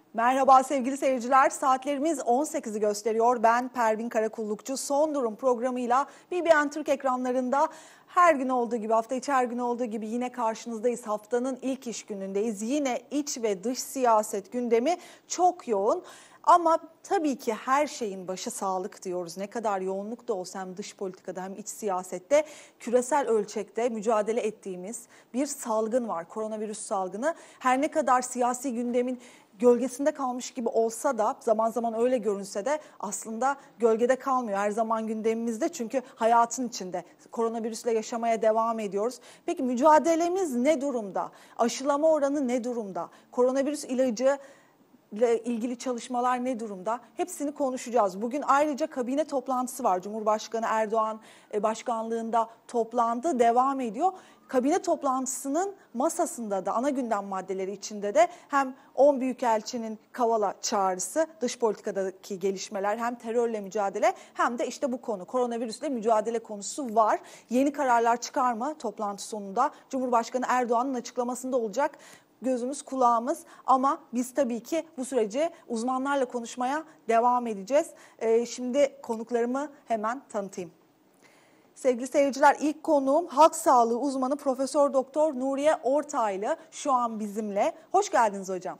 Merhaba sevgili seyirciler. Saatlerimiz 18'i gösteriyor. Ben Pervin Karakullukçu. Son Durum programıyla BBN Türk ekranlarında her gün olduğu gibi, hafta içi her gün olduğu gibi yine karşınızdayız. Haftanın ilk iş günündeyiz. Yine iç ve dış siyaset gündemi çok yoğun. Ama tabii ki her şeyin başı sağlık diyoruz. Ne kadar yoğunluk da olsa hem dış politikada hem iç siyasette küresel ölçekte mücadele ettiğimiz bir salgın var. Koronavirüs salgını. Her ne kadar siyasi gündemin gölgesinde kalmış gibi olsa da zaman zaman öyle görünse de aslında gölgede kalmıyor. Her zaman gündemimizde çünkü hayatın içinde koronavirüsle yaşamaya devam ediyoruz. Peki mücadelemiz ne durumda? Aşılama oranı ne durumda? Koronavirüs ilacı ile ilgili çalışmalar ne durumda? Hepsini konuşacağız. Bugün ayrıca kabine toplantısı var. Cumhurbaşkanı Erdoğan başkanlığında toplandı, devam ediyor. Kabine toplantısının masasında da ana gündem maddeleri içinde de hem 10 Büyükelçinin Kavala çağrısı, dış politikadaki gelişmeler, hem terörle mücadele hem de işte bu konu koronavirüsle mücadele konusu var. Yeni kararlar çıkar mı toplantı sonunda? Cumhurbaşkanı Erdoğan'ın açıklamasında olacak. Gözümüz kulağımız ama biz tabii ki bu süreci uzmanlarla konuşmaya devam edeceğiz. Şimdi konuklarımı hemen tanıtayım. Sevgili seyirciler, ilk konuğum halk sağlığı uzmanı Profesör Doktor Nuriye Ortaylı şu an bizimle. Hoş geldiniz hocam.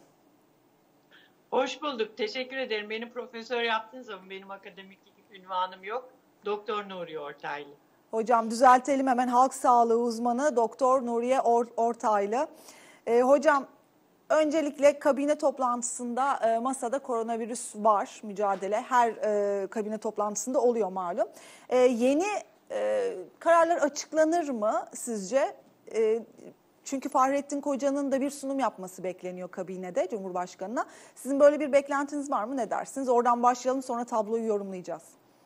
Hoş bulduk. Teşekkür ederim. Beni profesör yaptığınız zaman benim akademik ünvanım yok. Doktor Nuriye Ortaylı. Hocam düzeltelim hemen, halk sağlığı uzmanı Doktor Nuriye Ortaylı. Hocam öncelikle kabine toplantısında masada koronavirüs var, mücadele her kabine toplantısında oluyor malum. Yeni kararlar açıklanır mı sizce? Çünkü Fahrettin Koca'nın da bir sunum yapması bekleniyor kabinede Cumhurbaşkanı'na. Sizin böyle bir beklentiniz var mı, ne dersiniz? Oradan başlayalım, sonra tabloyu yorumlayacağız.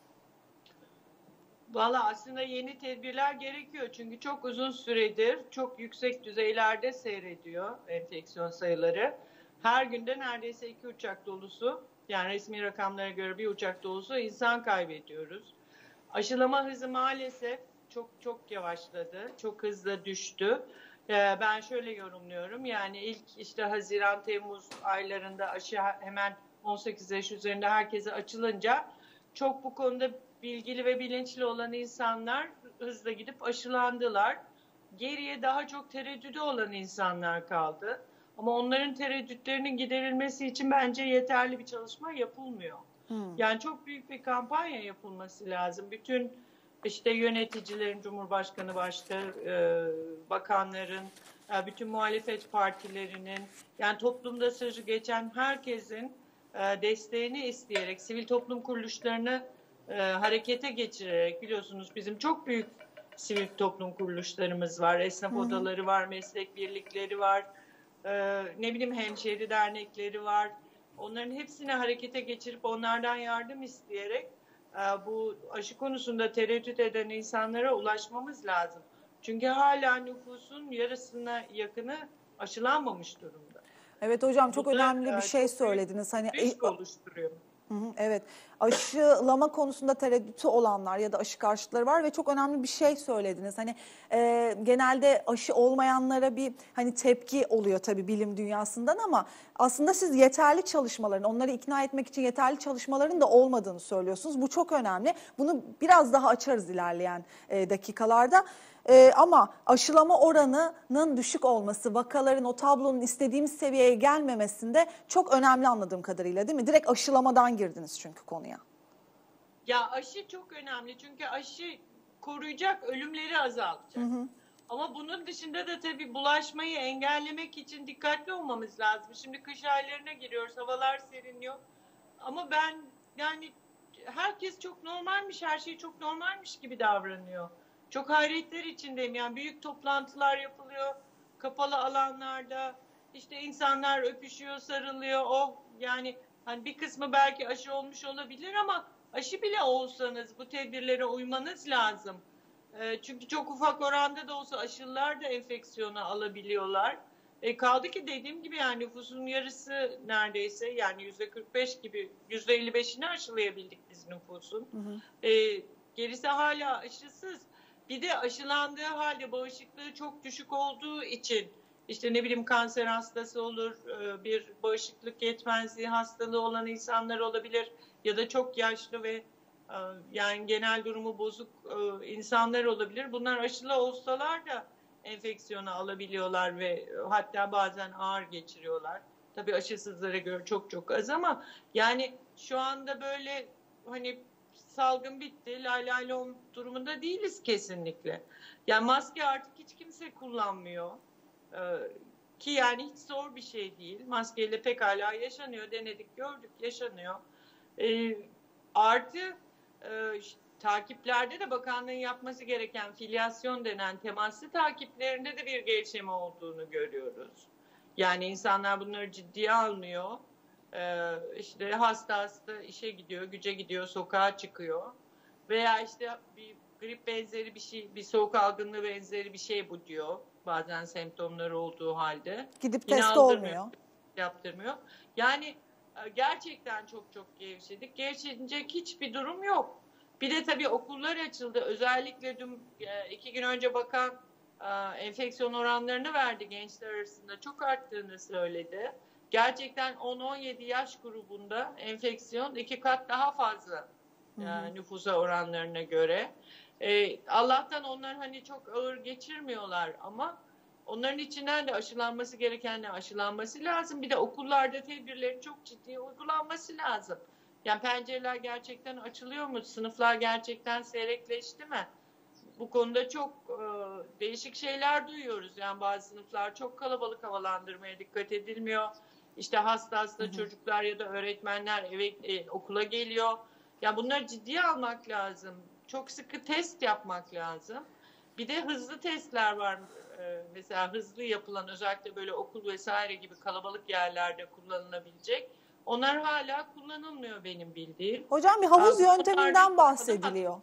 Valla aslında yeni tedbirler gerekiyor. Çünkü çok uzun süredir çok yüksek düzeylerde seyrediyor enfeksiyon sayıları. Her günde neredeyse 2 uçak dolusu, yani resmi rakamlara göre 1 uçak dolusu insan kaybediyoruz. Aşılama hızı maalesef çok yavaşladı, çok hızlı düştü. Ben şöyle yorumluyorum, yani ilk işte Haziran-Temmuz aylarında aşı hemen 18 yaş üzerinde herkese açılınca çok bu konuda bilgili ve bilinçli olan insanlar hızla gidip aşılandılar. Geriye daha çok tereddüdü olan insanlar kaldı. Ama onların tereddütlerinin giderilmesi için bence yeterli bir çalışma yapılmıyor. Yani çok büyük bir kampanya yapılması lazım. Bütün işte yöneticilerin, Cumhurbaşkanı başta, bakanların, bütün muhalefet partilerinin, yani toplumda sözü geçen herkesin desteğini isteyerek, sivil toplum kuruluşlarını harekete geçirerek, biliyorsunuz bizim çok büyük sivil toplum kuruluşlarımız var. Esnaf odaları var, meslek birlikleri var, ne bileyim hemşehri dernekleri var. Onların hepsini harekete geçirip onlardan yardım isteyerek bu aşı konusunda tereddüt eden insanlara ulaşmamız lazım. Çünkü hala nüfusun yarısına yakını aşılanmamış durumda. Evet hocam, çok Bu da önemli bir şey çok söylediniz. Hani risk oluşturuyor. evet, aşılama konusunda tereddütü olanlar ya da aşı karşıtları var ve çok önemli bir şey söylediniz. Hani genelde aşı olmayanlara bir hani tepki oluyor tabii bilim dünyasından, ama aslında siz yeterli çalışmaların, onları ikna etmek için yeterli çalışmaların da olmadığını söylüyorsunuz. Bu çok önemli. Bunu biraz daha açarız ilerleyen dakikalarda. Ama aşılama oranının düşük olması, vakaların o tablonun istediğimiz seviyeye gelmemesinde çok önemli anladığım kadarıyla, değil mi? Direkt aşılamadan girdiniz çünkü konuya. Ya aşı çok önemli çünkü aşı koruyacak, ölümleri azaltacak. Ama bunun dışında da tabii bulaşmayı engellemek için dikkatli olmamız lazım. Şimdi kış aylarına giriyoruz, havalar serinliyor. Ama ben yani herkes çok normalmiş, her şey çok normalmiş gibi davranıyor. Çok hayretler içindeyim. Yani büyük toplantılar yapılıyor, kapalı alanlarda. İşte insanlar öpüşüyor, sarılıyor. Oh, yani hani bir kısmı belki aşı olmuş olabilir ama aşı bile olsanız bu tedbirlere uymanız lazım. Çünkü çok ufak oranda da olsa aşılar da enfeksiyonu alabiliyorlar. Kaldı ki dediğim gibi yani nüfusun yarısı neredeyse, yani %45 gibi, %55'ini aşılayabildik biz nüfusun. Gerisi hala aşısız. Bir de aşılandığı halde bağışıklığı çok düşük olduğu için işte ne bileyim kanser hastası olur, bir bağışıklık yetmezliği hastalığı olan insanlar olabilir ya da çok yaşlı ve yani genel durumu bozuk insanlar olabilir. Bunlar aşılı olsalar da enfeksiyonu alabiliyorlar ve hatta bazen ağır geçiriyorlar. Tabii aşısızlara göre çok çok az ama yani şu anda böyle hani salgın bitti, lay lay lom durumunda değiliz kesinlikle. Yani maske artık hiç kimse kullanmıyor. Ki yani hiç zor bir şey değil. Maskeyle pekala yaşanıyor. Denedik, gördük, yaşanıyor. Ee, Artı takiplerde de bakanlığın yapması gereken filyasyon denen temaslı takiplerinde de bir gelişme olduğunu görüyoruz. Yani insanlar bunları ciddiye almıyor. İşte hasta işe gidiyor, güce gidiyor, sokağa çıkıyor. Veya işte bir grip benzeri bir şey, bir soğuk algınlığı benzeri bir şey bu diyor. Bazen semptomları olduğu halde. Gidip Yine test aldırmıyor, olmuyor. yaptırmıyor. Yani gerçekten çok çok gevşedik. Gevşenecek hiçbir durum yok. Bir de tabii okullar açıldı. Özellikle dün 2 gün önce bakan enfeksiyon oranlarını verdi, gençler arasında çok arttığını söyledi. Gerçekten 10-17 yaş grubunda enfeksiyon 2 kat daha fazla nüfusa oranlarına göre. Allah'tan onlar hani çok ağır geçirmiyorlar ama onların içinden de aşılanması gerekenler aşılanması lazım. Bir de okullarda tedbirlerin çok ciddi uygulanması lazım. Yani pencereler gerçekten açılıyor mu? Sınıflar gerçekten seyrekleşti mi? Bu konuda çok değişik şeyler duyuyoruz. Yani bazı sınıflar çok kalabalık, havalandırmaya dikkat edilmiyor. İşte hasta çocuklar ya da öğretmenler okula geliyor. Yani bunları ciddiye almak lazım. Çok sıkı test yapmak lazım. Bir de hızlı testler var. Mesela hızlı yapılan, özellikle böyle okul vesaire gibi kalabalık yerlerde kullanılabilecek. Onlar hala kullanılmıyor benim bildiğim. Hocam bir havuz yönteminden bahsediliyor.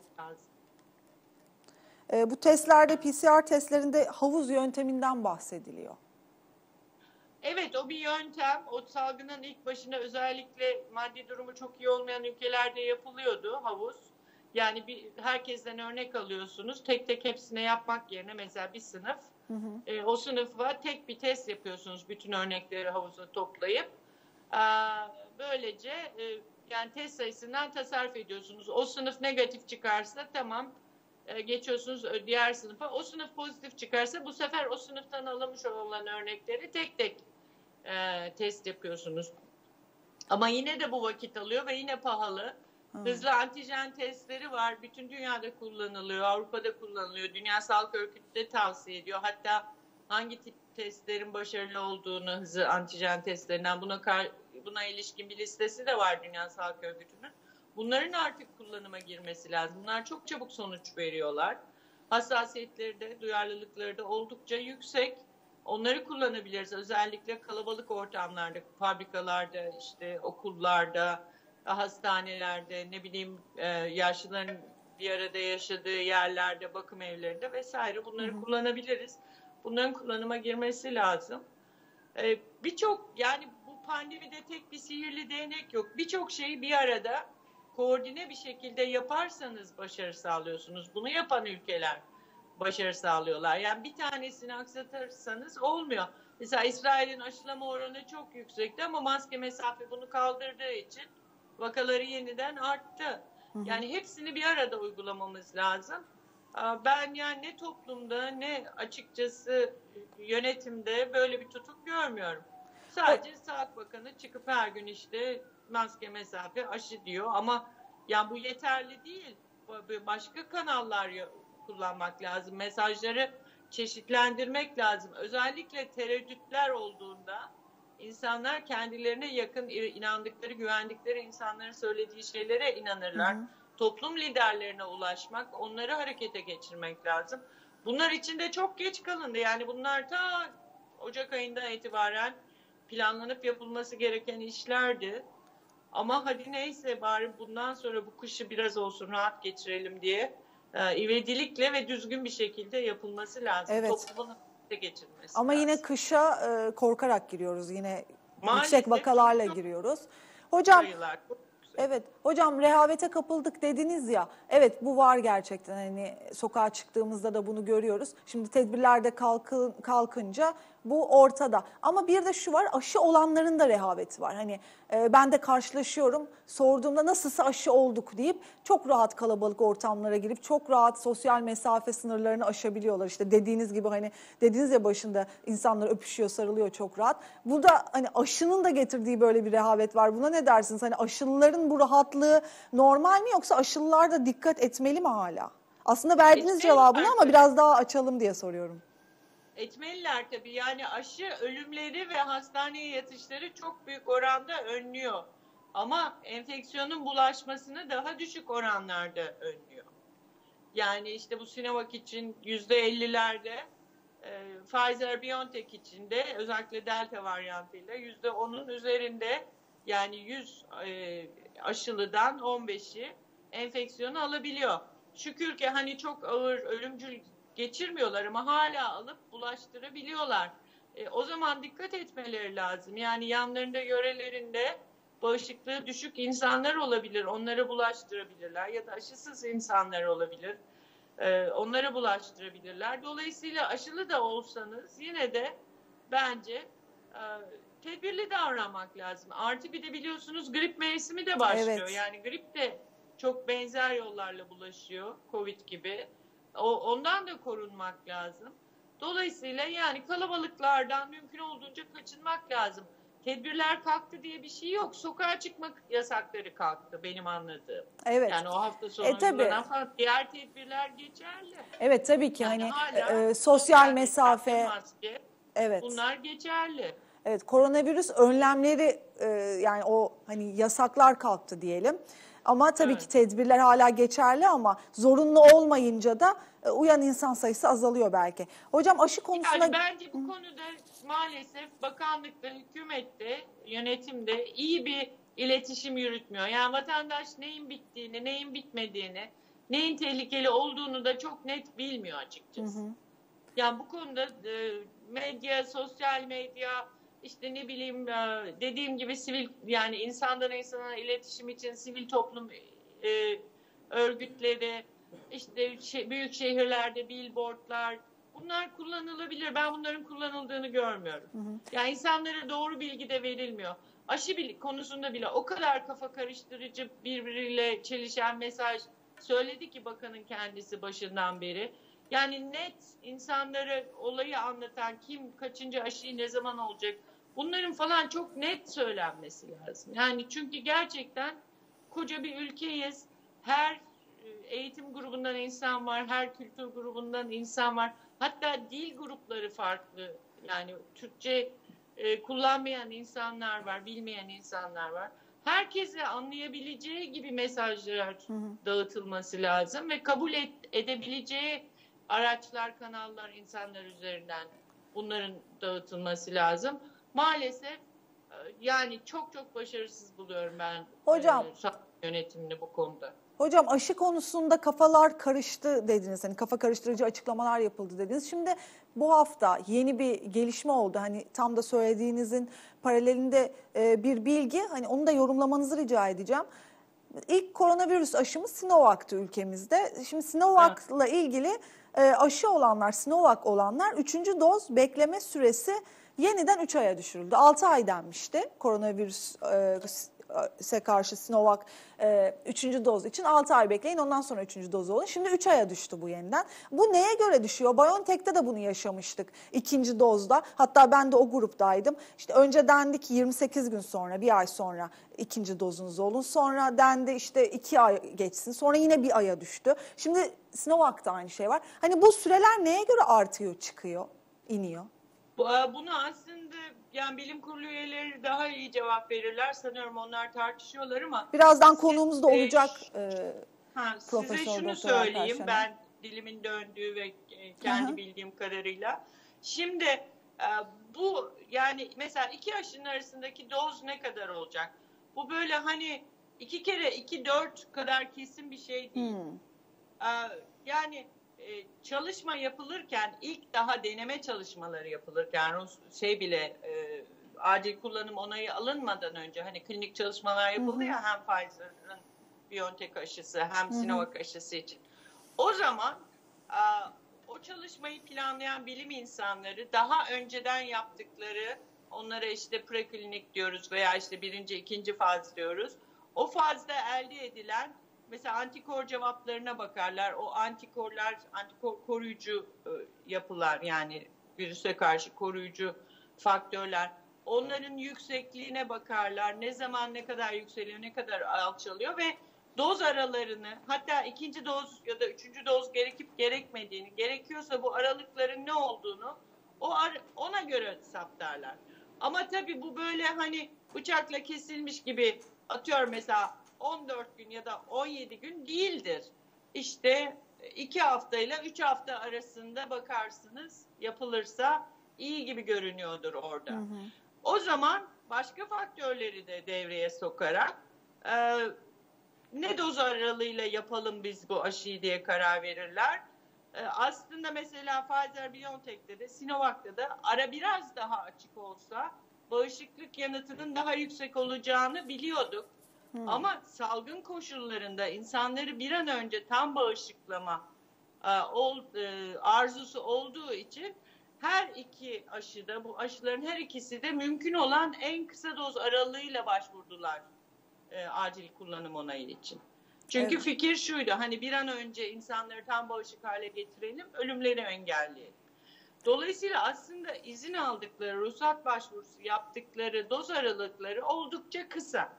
Bu testlerde, PCR testlerinde havuz yönteminden bahsediliyor. Evet, o bir yöntem. O salgının ilk başında özellikle maddi durumu çok iyi olmayan ülkelerde yapılıyordu havuz. Yani herkesten örnek alıyorsunuz. Tek tek hepsine yapmak yerine mesela bir sınıf. O sınıfa tek bir test yapıyorsunuz. Bütün örnekleri havuza toplayıp. Böylece yani test sayısından tasarruf ediyorsunuz. O sınıf negatif çıkarsa tamam, geçiyorsunuz diğer sınıfa. O sınıf pozitif çıkarsa bu sefer o sınıftan alınmış olan örnekleri tek tek test yapıyorsunuz. Ama yine de bu vakit alıyor ve yine pahalı. Hızlı antijen testleri var. Bütün dünyada kullanılıyor. Avrupa'da kullanılıyor. Dünya Sağlık Örgütü de tavsiye ediyor. Hatta hangi tip testlerin başarılı olduğunu, hızlı antijen testlerinden buna ilişkin bir listesi de var Dünya Sağlık Örgütü'nün. Bunların artık kullanıma girmesi lazım. Bunlar çok çabuk sonuç veriyorlar. Hassasiyetleri de, duyarlılıkları da oldukça yüksek. Onları kullanabiliriz. Özellikle kalabalık ortamlarda, fabrikalarda, işte okullarda, hastanelerde, ne bileyim yaşlıların bir arada yaşadığı yerlerde, bakım evlerinde vesaire bunları kullanabiliriz. Bunların kullanıma girmesi lazım. Birçok, yani bu pandemide tek bir sihirli değnek yok. Birçok şeyi bir arada koordine bir şekilde yaparsanız başarı sağlıyorsunuz. Bunu yapan ülkeler başarı sağlıyorlar. Yani bir tanesini aksatırsanız olmuyor. Mesela İsrail'in aşılama oranı çok yüksekti ama maske mesafe bunu kaldırdığı için vakaları yeniden arttı. Yani hepsini bir arada uygulamamız lazım. Ben yani ne toplumda ne açıkçası yönetimde böyle bir tutum görmüyorum. Sadece Sağlık Bakanı çıkıp her gün işte maske mesafe aşı diyor ama yani bu yeterli değil. Başka kanallar kullanmak lazım. Mesajları çeşitlendirmek lazım. Özellikle tereddütler olduğunda insanlar kendilerine yakın, inandıkları, güvendikleri insanların söylediği şeylere inanırlar. Toplum liderlerine ulaşmak, onları harekete geçirmek lazım. Bunlar için de çok geç kalındı. Yani bunlar ta Ocak ayından itibaren planlanıp yapılması gereken işlerdi. Ama hadi neyse, bari bundan sonra bu kışı biraz olsun rahat geçirelim diye ivedilikle ve düzgün bir şekilde yapılması lazım. Evet. Toplumun geçirmesi Ama lazım. yine kışa korkarak giriyoruz. Yine Maalesef yüksek vakalarla giriyoruz. Hocam sayılar çok yüksek. evet hocam, rehavete kapıldık dediniz ya. Evet, bu var gerçekten, hani sokağa çıktığımızda da bunu görüyoruz. Şimdi tedbirler de kalkınca Bu ortada. Ama bir de şu var, aşı olanların da rehaveti var. Hani ben de karşılaşıyorum, sorduğumda nasılsa aşı olduk deyip çok rahat kalabalık ortamlara girip çok rahat sosyal mesafe sınırlarını aşabiliyorlar. İşte dediğiniz gibi, hani dediniz ya başında, insanlar öpüşüyor, sarılıyor çok rahat. Bu da hani aşının da getirdiği böyle bir rehavet var. Buna ne dersiniz? Hani aşılıların bu rahatlığı normal mi, yoksa aşılılar da dikkat etmeli mi hala? Aslında verdiğiniz cevabını ama biraz daha açalım diye soruyorum. Etmeliler tabii. Yani aşı ölümleri ve hastaneye yatışları çok büyük oranda önlüyor. Ama enfeksiyonun bulaşmasını daha düşük oranlarda önlüyor. Yani işte bu Sinovac için %50'lerde, Pfizer-BioNTech için de özellikle Delta varyantıyla %10'un üzerinde, yani 100 aşılıdan 15'i enfeksiyonu alabiliyor. Şükür ki hani çok ağır ölümcül geçirmiyorlar ama hala alıp bulaştırabiliyorlar. O zaman dikkat etmeleri lazım. Yani yanlarında, yörelerinde bağışıklığı düşük insanlar olabilir. Onları bulaştırabilirler ya da aşısız insanlar olabilir. Onlara bulaştırabilirler. Dolayısıyla aşılı da olsanız yine de bence tedbirli davranmak lazım. Artı bir de biliyorsunuz grip mevsimi de başlıyor. Evet. Yani grip de çok benzer yollarla bulaşıyor, Covid gibi. Ondan da korunmak lazım. Dolayısıyla yani kalabalıklardan mümkün olduğunca kaçınmak lazım. Tedbirler kalktı diye bir şey yok. Sokağa çıkmak yasakları kalktı benim anladığım. Evet. Yani o hafta sonu Tabii. uygulanan falan, diğer tedbirler geçerli. Evet, tabii ki, Yani hani hala sosyal mesafe, maske, evet. bunlar geçerli. Evet, koronavirüs önlemleri, yani o hani yasaklar kalktı diyelim. Ama tabii ki Evet. tedbirler hala geçerli, ama zorunlu olmayınca da uyan insan sayısı azalıyor belki. Hocam, aşı konusuna... Yani bence bu konuda maalesef bakanlıkta, hükümette, yönetimde iyi bir iletişim yürütmüyor. Yani vatandaş neyin bittiğini, neyin bitmediğini, neyin tehlikeli olduğunu da çok net bilmiyor açıkçası. Hı hı. Yani bu konuda medya, sosyal medya, işte ne bileyim, dediğim gibi sivil, yani insandan insana iletişim için sivil toplum örgütleri, işte büyük şehirlerde billboardlar, bunlar kullanılabilir. Ben bunların kullanıldığını görmüyorum. Hı hı. Yani insanlara doğru bilgi de verilmiyor. Aşı konusunda bile o kadar kafa karıştırıcı, birbiriyle çelişen mesaj söyledi ki bakanın kendisi başından beri. Yani net insanlara olayı anlatan, kim kaçıncı aşıyı ne zaman olacak, bunların falan çok net söylenmesi lazım. Yani çünkü gerçekten koca bir ülkeyiz. Her eğitim grubundan insan var, her kültür grubundan insan var. Hatta dil grupları farklı. Yani Türkçe kullanmayan insanlar var, bilmeyen insanlar var. Herkese anlayabileceği gibi mesajlar dağıtılması lazım ve kabul edebileceği araçlar, kanallar, insanlar üzerinden bunların dağıtılması lazım. Maalesef yani çok çok başarısız buluyorum ben Hocam, yönetimini bu konuda. Hocam, aşı konusunda kafalar karıştı dediniz. Hani kafa karıştırıcı açıklamalar yapıldı dediniz. Şimdi bu hafta yeni bir gelişme oldu. Hani tam da söylediğinizin paralelinde bir bilgi. Hani onu da yorumlamanızı rica edeceğim. İlk koronavirüs aşımız Sinovac'tı ülkemizde. Şimdi Sinovac'la ilgili aşı olanlar, Sinovac olanlar 3. doz bekleme süresi yeniden 3 aya düşürüldü. 6 ay denmişti koronavirüs karşı Sinovac 3. doz için 6 ay bekleyin, ondan sonra 3. doz olun. Şimdi 3 aya düştü bu yeniden. Bu neye göre düşüyor? BioNTech'te de bunu yaşamıştık 2. dozda. Hatta ben de o gruptaydım. İşte önce dendi ki 28 gün sonra, bir ay sonra 2. dozunuz olun. Sonra dendi işte 2 ay geçsin. Sonra yine bir aya düştü. Şimdi Sinovac'ta aynı şey var. Hani bu süreler neye göre artıyor, çıkıyor, iniyor? Bunu aslında yani bilim kurulu üyeleri daha iyi cevap verirler. Sanıyorum onlar tartışıyorlar ama... Birazdan konuğumuz da olacak. Size şunu söyleyeyim, ben dilimin döndüğü ve kendi bildiğim kadarıyla. Şimdi bu, yani mesela 2 aşının arasındaki doz ne kadar olacak? Bu böyle hani 2 kere 2 4 kadar kesin bir şey değil. Yani çalışma yapılırken, ilk daha deneme çalışmaları yapılırken, o şey bile acil kullanım onayı alınmadan önce hani klinik çalışmalar yapıldı ya, hem Pfizer'ın BioNTech aşısı hem Sinovac aşısı için. O zaman o çalışmayı planlayan bilim insanları daha önceden yaptıkları, onlara işte preklinik diyoruz veya işte birinci, ikinci faz diyoruz. O fazda elde edilen mesela antikor cevaplarına bakarlar. O antikorlar, antikor koruyucu yapılar, yani virüse karşı koruyucu faktörler. Onların yüksekliğine bakarlar. Ne zaman ne kadar yükseliyor, ne kadar alçalıyor ve doz aralarını, hatta ikinci doz ya da üçüncü doz gerekip gerekmediğini, gerekiyorsa bu aralıkların ne olduğunu ona göre saptarlar. Ama tabii bu böyle hani bıçakla kesilmiş gibi, atıyorum mesela 14 gün ya da 17 gün değildir. İşte 2 haftayla 3 hafta arasında bakarsınız, yapılırsa iyi gibi görünüyordur orada. Hı hı. O zaman başka faktörleri de devreye sokarak ne doz aralığıyla yapalım biz bu aşıyı diye karar verirler. Aslında mesela Pfizer-BioNTech'te de Sinovac'ta da ara biraz daha açık olsa bağışıklık yanıtının daha yüksek olacağını biliyorduk. Ama salgın koşullarında insanları bir an önce tam bağışıklama arzusu olduğu için her iki aşıda, bu aşıların her ikisi de mümkün olan en kısa doz aralığıyla başvurdular acil kullanım onayı için. Çünkü evet, fikir şuydu, hani bir an önce insanları tam bağışık hale getirelim, ölümleri engelleyelim. Dolayısıyla aslında izin aldıkları, ruhsat başvurusu yaptıkları doz aralıkları oldukça kısa.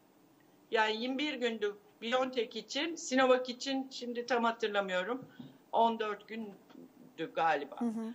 Yani 21 gündü BioNTech için, Sinovac için şimdi tam hatırlamıyorum, 14 gündü galiba. Hı hı.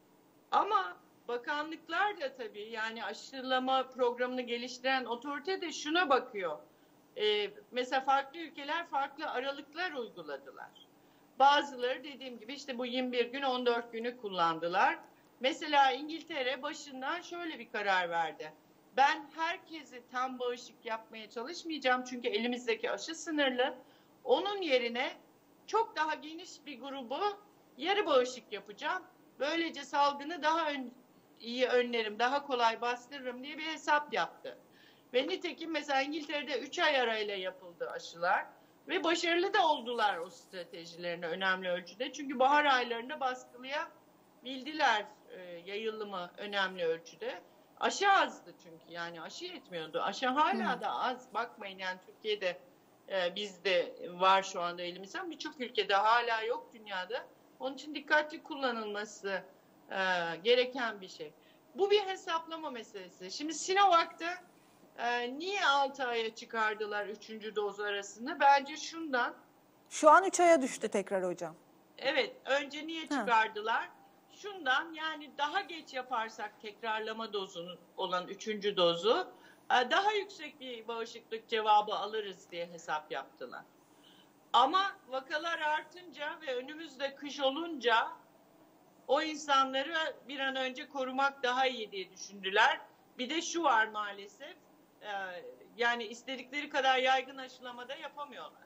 Ama bakanlıklar da tabii, yani aşılama programını geliştiren otorite de şuna bakıyor. Mesela farklı ülkeler farklı aralıklar uyguladılar. Bazıları dediğim gibi işte bu 21 gün 14 günü kullandılar. Mesela İngiltere başından şöyle bir karar verdi. Ben herkesi tam bağışık yapmaya çalışmayacağım çünkü elimizdeki aşı sınırlı. Onun yerine çok daha geniş bir grubu yarı bağışık yapacağım. Böylece salgını daha iyi önlerim, daha kolay bastırırım diye bir hesap yaptı. Ve nitekim mesela İngiltere'de 3 ay arayla yapıldı aşılar ve başarılı da oldular o stratejilerini önemli ölçüde. Çünkü bahar aylarında baskılayabildiler yayılımı önemli ölçüde. Aşı azdı çünkü, yani aşı yetmiyordu. Aşı hala da az, bakmayın yani Türkiye'de bizde var şu anda elimizde, birçok ülkede hala yok dünyada. Onun için dikkatli kullanılması gereken bir şey. Bu bir hesaplama meselesi. Şimdi Sinovac'ta niye 6 aya çıkardılar 3. doz arasını? Bence şundan. Şu an 3 aya düştü tekrar hocam. Evet, önce niye çıkardılar? Şundan, yani daha geç yaparsak tekrarlama dozunu olan 3. dozu daha yüksek bir bağışıklık cevabı alırız diye hesap yaptılar. Ama vakalar artınca ve önümüzde kış olunca o insanları bir an önce korumak daha iyi diye düşündüler. Bir de şu var maalesef, yani istedikleri kadar yaygın aşılamada yapamıyorlar.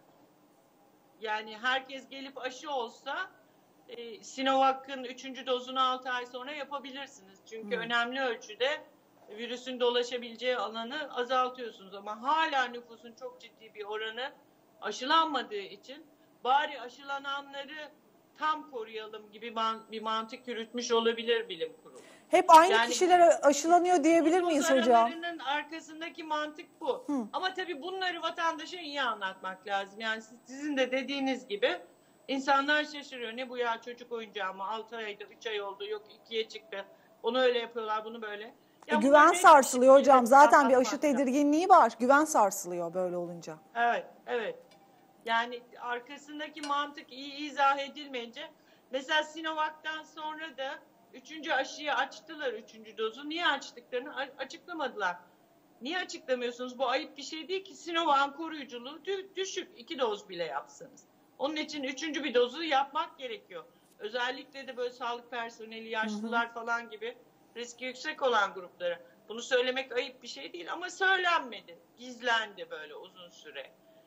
Yani herkes gelip aşı olsa Sinovac'ın 3. dozunu 6 ay sonra yapabilirsiniz. Çünkü önemli ölçüde virüsün dolaşabileceği alanı azaltıyorsunuz. Ama hala nüfusun çok ciddi bir oranı aşılanmadığı için bari aşılananları tam koruyalım gibi bir mantık yürütmüş olabilir bilim kurulu. Hep aynı kişiler aşılanıyor diyebilir miyiz hocam? Aralarının arkasındaki mantık bu. Ama tabii bunları vatandaşa iyi anlatmak lazım. Yani sizin de dediğiniz gibi insanlar şaşırıyor. Ne bu ya, çocuk oyuncağı mı? 6 ayda 3 ay oldu, yok 2'ye çıktı. Onu öyle yapıyorlar, bunu böyle. Güven sarsılıyor hocam. Zaten bir aşı tedirginliği var. Güven sarsılıyor böyle olunca. Evet, evet. Yani arkasındaki mantık iyi izah edilmeyince, mesela Sinovac'tan sonra da 3. aşıyı açtılar, 3. dozu. Niye açtıklarını açıklamadılar. Niye açıklamıyorsunuz? Bu ayıp bir şey değil ki. Sinovac'ın koruyuculuğu düşük. 2 doz bile yapsanız. Onun için 3. bir dozu yapmak gerekiyor. Özellikle de böyle sağlık personeli, yaşlılar falan gibi riski yüksek olan gruplara. Bunu söylemek ayıp bir şey değil ama söylenmedi. Gizlendi böyle uzun süre.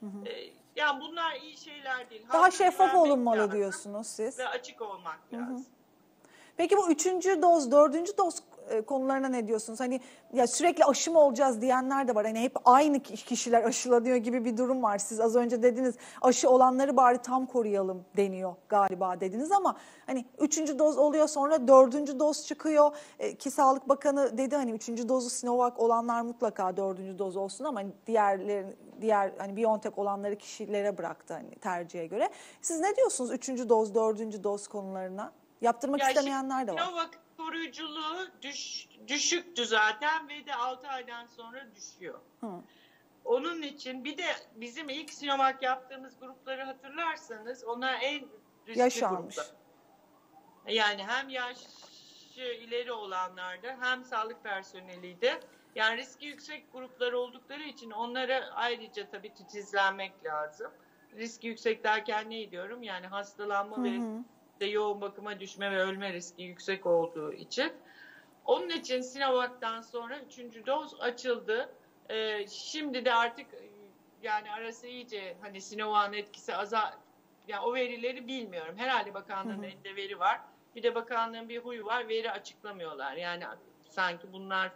Yani bunlar iyi şeyler değil. Daha şeffaf olunmalı diyorsunuz siz. Ve açık olmak lazım. Peki bu 3. doz, 4. doz konularına ne diyorsunuz? Hani ya sürekli aşı mı olacağız diyenler de var. Hani hep aynı kişiler aşılanıyor gibi bir durum var. Siz az önce dediniz aşı olanları bari tam koruyalım deniyor galiba dediniz ama hani 3. doz oluyor, sonra 4. doz çıkıyor. Ki Sağlık Bakanı dedi hani 3. dozu Sinovac olanlar mutlaka 4. doz olsun ama hani diğer hani BioNTech olanları kişilere bıraktı hani tercihe göre. Siz ne diyorsunuz 3. doz, 4. doz konularına? Yaptırmak Ya istemeyenler de var. Sinovac koruyuculuğu düşüktü zaten ve de 6 aydan sonra düşüyor. Hı. Onun için bir de bizim ilk Sinovac yaptığımız grupları hatırlarsanız onlar en riskli Yaş almış. gruplar. Yani hem yaşı ileri olanlardı hem sağlık personeliydi. Yani riski yüksek gruplar oldukları için onlara ayrıca tabii titizlenmek lazım. Riski yüksek derken ne diyorum? Yani hastalanma ve de yoğun bakıma düşme ve ölme riski yüksek olduğu için. Onun için Sinovac'tan sonra 3. doz açıldı. Şimdi de artık yani arası iyice hani Sinovac'ın etkisi azal. Yani o verileri bilmiyorum. Herhalde bakanlığın elinde veri var. Bir de bakanlığın bir huyu var. Veri açıklamıyorlar. Yani sanki bunlar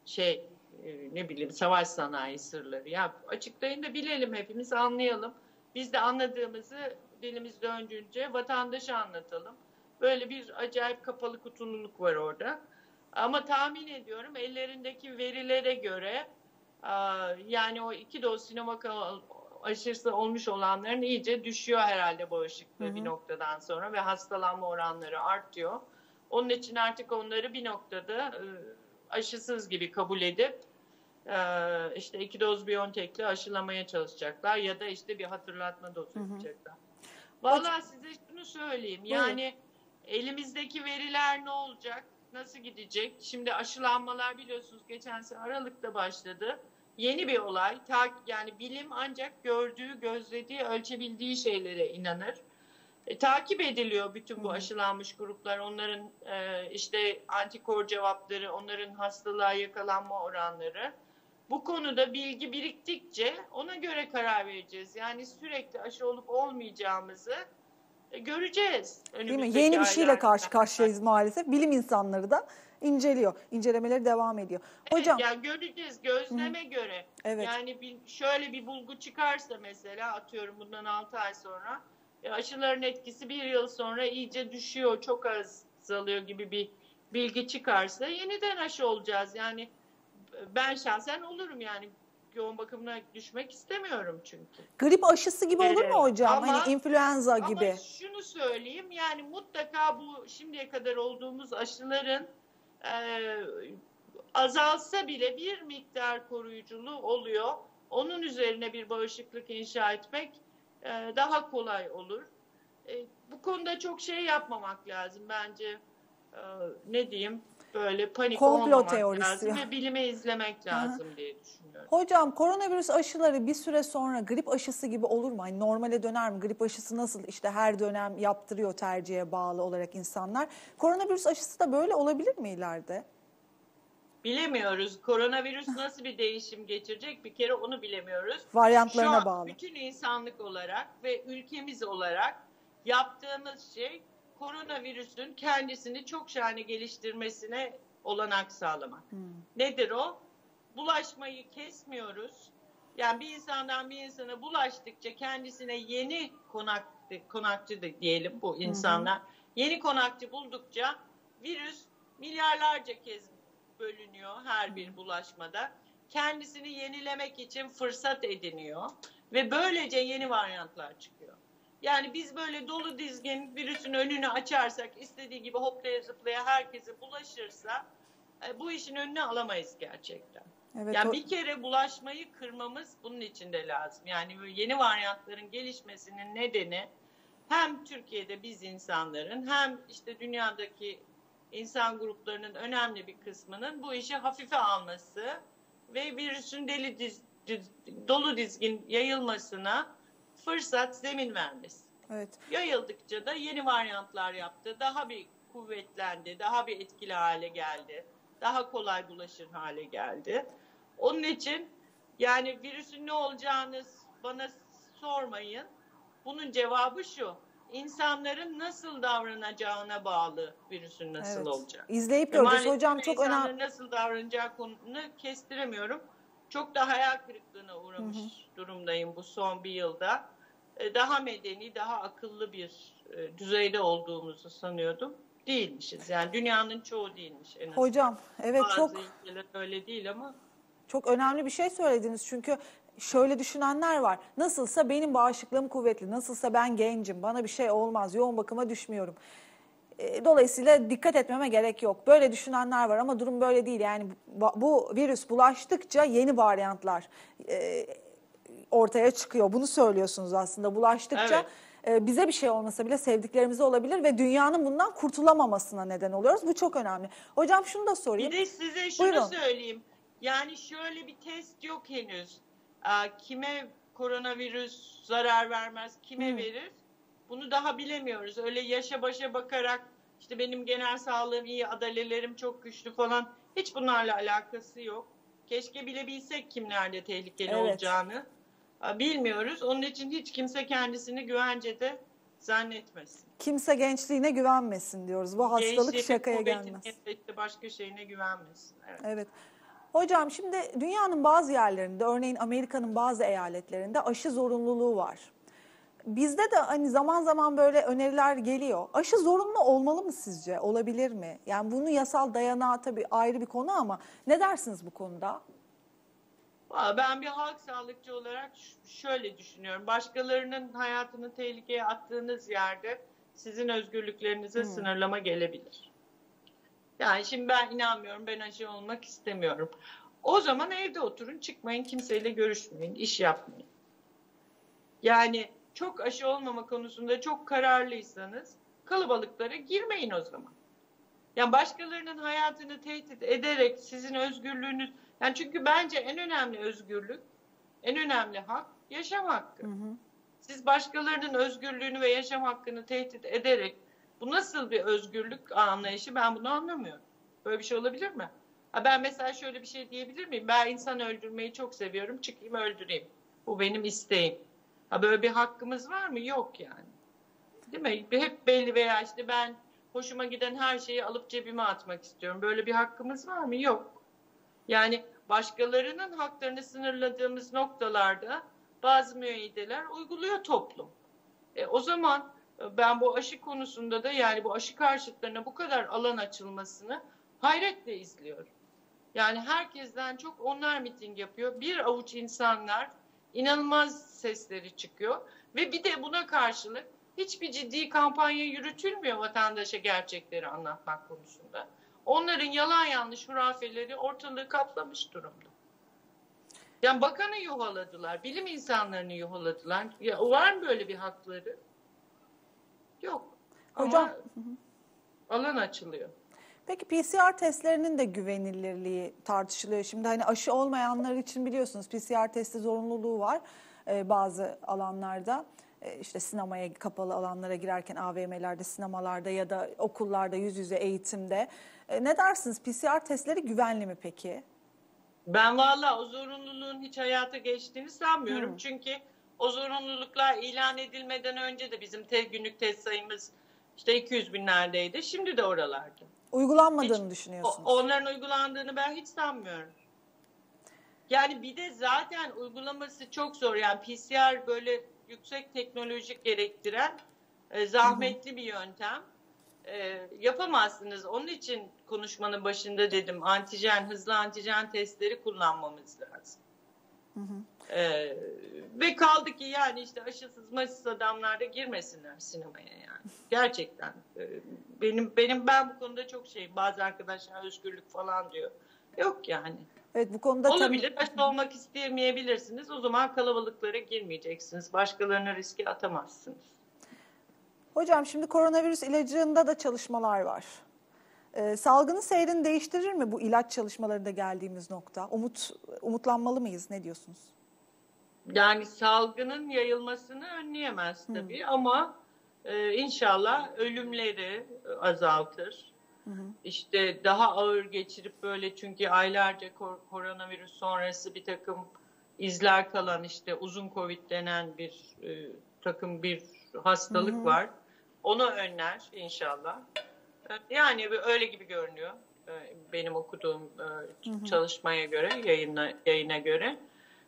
ne bileyim savaş sanayi sırları. Ya açıklayın da bilelim, hepimiz anlayalım. Biz de anladığımızı dilimiz döndüğünce vatandaşa anlatalım. Böyle bir acayip kapalı kutululuk var orada. Ama tahmin ediyorum ellerindeki verilere göre yani o 2 doz Sinovac aşısı olmuş olanların iyice düşüyor herhalde bağışıklığı bir noktadan sonra ve hastalanma oranları artıyor. Onun için artık onları bir noktada aşısız gibi kabul edip işte 2 doz BioNTech'le aşılamaya çalışacaklar ya da işte bir hatırlatma dozu yapacaklar. Vallahi size şunu söyleyeyim. Yani elimizdeki veriler ne olacak? Nasıl gidecek? Şimdi aşılanmalar biliyorsunuz geçen sene Aralık'ta başladı. Yeni bir olay. Yani bilim ancak gördüğü, gözlediği, ölçebildiği şeylere inanır. Takip ediliyor bütün bu aşılanmış gruplar. Onların işte antikor cevapları, onların hastalığa yakalanma oranları. Bu konuda bilgi biriktikçe ona göre karar vereceğiz. Yani sürekli aşı olup olmayacağımızı göreceğiz. Değil mi? Yeni bir şeyle karşı karşıyayız maalesef. Bilim insanları da inceliyor. İncelemeleri devam ediyor. Hocam. Yani göreceğiz gözleme göre. Evet. Yani şöyle bir bulgu çıkarsa mesela atıyorum bundan 6 ay sonra aşıların etkisi 1 yıl sonra iyice düşüyor, çok azalıyor gibi bir bilgi çıkarsa yeniden aşı olacağız. Yani ben şahsen olurum yani. Yoğun bakımına düşmek istemiyorum çünkü. Grip aşısı gibi olur mu hocam? Hani influenza gibi. Ama şunu söyleyeyim yani mutlaka bu şimdiye kadar olduğumuz aşıların azalsa bile bir miktar koruyuculuğu oluyor. Onun üzerine bir bağışıklık inşa etmek daha kolay olur. Bu konuda çok şey yapmamak lazım bence. Ne diyeyim? Böyle panik olmamak lazım ve bilime izlemek lazım diye düşünüyorum. Hocam koronavirüs aşıları bir süre sonra grip aşısı gibi olur mu? Hani normale döner mi? Grip aşısı nasıl işte her dönem yaptırıyor tercihe bağlı olarak insanlar. Koronavirüs aşısı da böyle olabilir mi ileride? Bilemiyoruz. Koronavirüs nasıl bir değişim geçirecek bir kere onu bilemiyoruz. Varyantlarına bağlı. Şu an bütün insanlık olarak ve ülkemiz olarak yaptığımız şey koronavirüsün kendisini çok şahane geliştirmesine olanak sağlamak. Nedir o? Bulaşmayı kesmiyoruz. Yani bir insandan bir insana bulaştıkça kendisine yeni konakçı da diyelim bu insanlar. Yeni konakçı buldukça virüs milyarlarca kez bölünüyor her bir bulaşmada. Kendisini yenilemek için fırsat ediniyor ve böylece yeni varyantlar çıkıyor. Yani biz böyle dolu dizgin virüsün önünü açarsak istediği gibi hoplaya zıplaya herkese bulaşırsa bu işin önüne alamayız gerçekten. Evet, yani bir kere bulaşmayı kırmamız bunun için de lazım. Yani yeni varyantların gelişmesinin nedeni hem Türkiye'de biz insanların hem işte dünyadaki insan gruplarının önemli bir kısmının bu işi hafife alması ve virüsün dolu dizgin yayılmasına fırsat, zemin vermesi. Evet. Yayıldıkça da yeni varyantlar yaptı. Daha bir kuvvetlendi, daha bir etkili hale geldi. Daha kolay bulaşır hale geldi. Onun için yani virüsün ne olacağını bana sormayın. Bunun cevabı şu. insanların nasıl davranacağına bağlı virüsün nasıl Evet. olacak. İzleyip göreceğiz. Maalesef Hocam çok önemli. insanların nasıl davranacağı konusunu kestiremiyorum. Çok da hayal kırıklığına uğramış durumdayım bu son bir yılda. Daha medeni, daha akıllı bir düzeyde olduğumuzu sanıyordum. Değilmişiz. Yani dünyanın çoğu değilmiş en azından. Hocam evet Bazı ülkeler öyle değil ama. çok önemli bir şey söylediniz. Çünkü şöyle düşünenler var. Nasılsa benim bağışıklığım kuvvetli, nasılsa ben gencim, bana bir şey olmaz, yoğun bakıma düşmüyorum. Dolayısıyla dikkat etmeme gerek yok. Böyle düşünenler var ama durum böyle değil. Yani bu virüs bulaştıkça yeni varyantlar ortaya çıkıyor. Bunu söylüyorsunuz aslında. Bulaştıkça bize bir şey olmasa bile sevdiklerimize olabilir ve dünyanın bundan kurtulamamasına neden oluyoruz. Bu çok önemli. Hocam şunu da sorayım. Bir de size şunu Buyurun. söyleyeyim. Yani şöyle bir test yok henüz. Kime koronavirüs zarar vermez, kime verir? Bunu daha bilemiyoruz. Öyle yaşa başa bakarak işte benim genel sağlığım iyi, adalelerim çok güçlü falan, hiç bunlarla alakası yok. Keşke bilebilsek kimlerde tehlikeli olacağını. Bilmiyoruz. Onun için hiç kimse kendisini güvencede zannetmesin. Kimse gençliğine güvenmesin diyoruz. Bu hastalık Gençliğine, şakaya kuvvetine, gelmez. başka şeyine güvenmesin. Evet. Hocam şimdi dünyanın bazı yerlerinde, örneğin Amerika'nın bazı eyaletlerinde aşı zorunluluğu var. Bizde de hani zaman zaman böyle öneriler geliyor. Aşı zorunlu olmalı mı sizce? Olabilir mi? Yani bunun yasal dayanağı tabii ayrı bir konu ama ne dersiniz bu konuda? Ben bir halk sağlıkçı olarak şöyle düşünüyorum. Başkalarının hayatını tehlikeye attığınız yerde sizin özgürlüklerinize sınırlama gelebilir. Yani şimdi ben inanmıyorum, ben aşı olmak istemiyorum. O zaman evde oturun, çıkmayın, kimseyle görüşmeyin, iş yapmayın. Yani çok aşı olmama konusunda çok kararlıysanız kalabalıklara girmeyin o zaman. Yani başkalarının hayatını tehdit ederek sizin özgürlüğünüz, yani çünkü bence en önemli özgürlük, en önemli hak yaşam hakkı. Siz başkalarının özgürlüğünü ve yaşam hakkını tehdit ederek, bu nasıl bir özgürlük anlayışı, ben bunu anlamıyorum. Böyle bir şey olabilir mi? Ben mesela şöyle bir şey diyebilir miyim? Ben insan öldürmeyi çok seviyorum, çıkayım öldüreyim. Bu benim isteğim. Böyle bir hakkımız var mı? Yok yani. Değil mi? Hep belli, veya işte ben hoşuma giden her şeyi alıp cebime atmak istiyorum. Böyle bir hakkımız var mı? Yok. Yani başkalarının haklarını sınırladığımız noktalarda bazı müeyyideler uyguluyor toplum. O zaman ben bu aşı konusunda da, yani bu aşı karşıtlarına bu kadar alan açılmasını hayretle izliyorum. Yani herkesten çok onlar miting yapıyor. Bir avuç insanlar, inanılmaz sesleri çıkıyor ve bir de buna karşılık hiçbir ciddi kampanya yürütülmüyor vatandaşa gerçekleri anlatmak konusunda. Onların yalan yanlış hurafeleri ortalığı kaplamış durumda. Yani bakanı yuhaladılar, bilim insanlarını yuhaladılar. Ya, var mı böyle bir hakları? Yok. Hocam, ama alan açılıyor. Peki PCR testlerinin de güvenilirliği tartışılıyor. Şimdi hani aşı olmayanlar için biliyorsunuz PCR testi zorunluluğu var bazı alanlarda. İşte sinemaya, kapalı alanlara girerken, AVM'lerde, sinemalarda ya da okullarda yüz yüze eğitimde. Ne dersiniz? PCR testleri güvenli mi peki? Ben vallahi o zorunluluğun hiç hayata geçtiğini sanmıyorum. Çünkü o zorunluluklar ilan edilmeden önce de bizim günlük test sayımız işte 200 binlerdeydi. Şimdi de oralarda. Uygulanmadığını düşünüyorsunuz. Onların uygulandığını ben hiç sanmıyorum. Yani bir de zaten uygulaması çok zor. Yani PCR böyle yüksek teknolojik gerektiren zahmetli bir yöntem. Yapamazsınız. Onun için konuşmanın başında dedim, hızlı antijen testleri kullanmamız lazım. Ve kaldı ki yani işte aşısız maşısız adamlar da girmesinler sinemaya yani. Gerçekten. Ben bu konuda çok bazı arkadaşlar özgürlük falan diyor. Yok yani. Evet, bu konuda olabilir. Aşı olmak istemeyebilirsiniz. O zaman kalabalıklara girmeyeceksiniz. Başkalarını riske atamazsınız. Hocam şimdi koronavirüs ilacında da çalışmalar var. Salgının seyrini değiştirir mi bu ilaç çalışmalarında geldiğimiz nokta? Umutlanmalı mıyız? Ne diyorsunuz? Yani salgının yayılmasını önleyemez tabii ama inşallah ölümleri azaltır. İşte daha ağır geçirip böyle, çünkü aylarca koronavirüs sonrası bir takım izler kalan, işte uzun Covid denen bir takım bir hastalık var. Onu önler inşallah. Yani öyle gibi görünüyor. Benim okuduğum çalışmaya göre, yayına göre.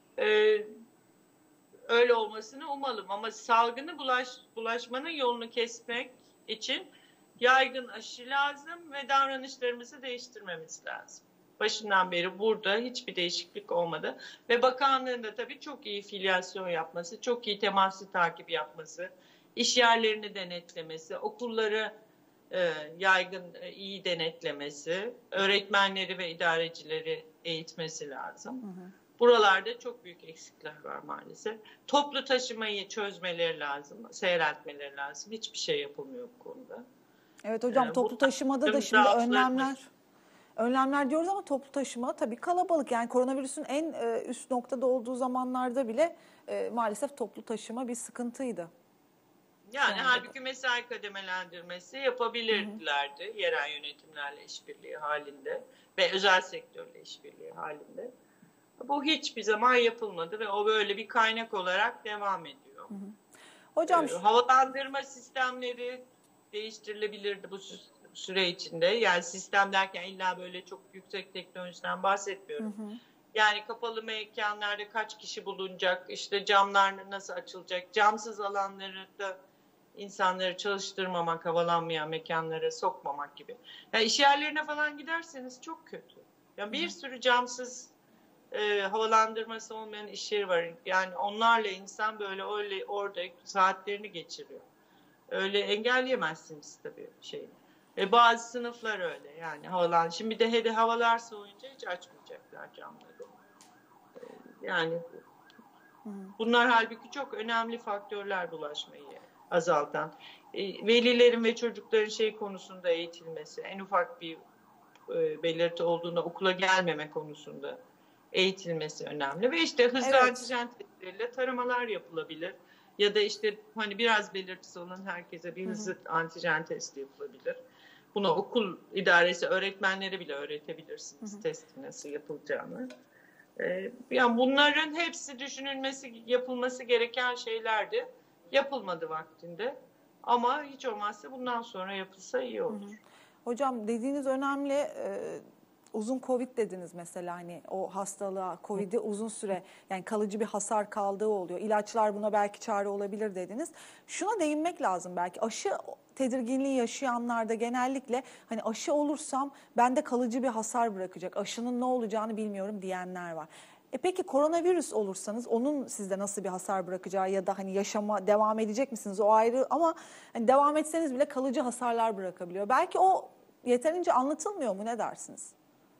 Öyle olmasını umalım. Ama salgını bulaşmanın yolunu kesmek için yaygın aşı lazım ve davranışlarımızı değiştirmemiz lazım. Başından beri burada hiçbir değişiklik olmadı. Ve bakanlığın da tabii çok iyi filyasyon yapması, çok iyi temaslı takip yapması, iş yerlerini denetlemesi, okulları yaygın iyi denetlemesi, öğretmenleri ve idarecileri eğitmesi lazım. Buralarda çok büyük eksikler var maalesef. Toplu taşımayı çözmeleri lazım, seyreltmeleri lazım. Hiçbir şey yapılmıyor bu konuda. Evet hocam, toplu taşımada da şimdi önlemler diyoruz ama toplu taşıma tabii kalabalık. Yani koronavirüsün en üst noktada olduğu zamanlarda bile maalesef toplu taşıma bir sıkıntıydı. Yani halbuki mesai kademelendirmesi yapabilirlerdi yerel yönetimlerle işbirliği halinde ve özel sektörle işbirliği halinde. Bu hiçbir zaman yapılmadı ve o böyle bir kaynak olarak devam ediyor. Hocam havalandırma sistemleri değiştirilebilirdi bu süre içinde. Yani sistem derken illa böyle çok yüksek teknolojiden bahsetmiyorum. Yani kapalı mekanlarda kaç kişi bulunacak, işte camlar nasıl açılacak, camsız alanları da insanları çalıştırmamak, havalanmayan mekanlara sokmamak gibi. Yani iş yerlerine falan giderseniz çok kötü. Yani bir sürü camsız havalandırması olmayan iş yeri var. Yani onlarla insan böyle orada saatlerini geçiriyor. Öyle engelleyemezsiniz tabii şeyi. Bazı sınıflar öyle yani Şimdi de havalar soğuyunca hiç açmayacaklar camları. Yani bunlar halbuki çok önemli faktörler bulaşmayı azaltan. Velilerin ve çocukların şey konusunda eğitilmesi, en ufak bir belirti olduğunda okula gelmeme konusunda eğitilmesi önemli. Ve işte hızlı antijen testleriyle taramalar yapılabilir. Ya da işte hani biraz belirtisi olan herkese bir hızlı antijen testi yapılabilir. Bunu okul idaresi öğretmenlere bile öğretebilirsiniz testi nasıl yapılacağını. Yani bunların hepsi yapılması gereken şeylerdi. Yapılmadı vaktinde. Ama hiç olmazsa bundan sonra yapılsa iyi olur. Hocam dediğiniz önemli. Uzun Covid dediniz mesela, hani o hastalığa, Covid'i uzun süre yani kalıcı bir hasar kaldığı oluyor. İlaçlar buna belki çare olabilir dediniz. Şuna değinmek lazım belki, aşı tedirginliği yaşayanlarda genellikle hani aşı olursam bende kalıcı bir hasar bırakacak, aşının ne olacağını bilmiyorum diyenler var. Peki koronavirüs olursanız onun sizde nasıl bir hasar bırakacağı ya da hani yaşama devam edecek misiniz, o ayrı, ama hani devam etseniz bile kalıcı hasarlar bırakabiliyor. Belki o yeterince anlatılmıyor mu, ne dersiniz?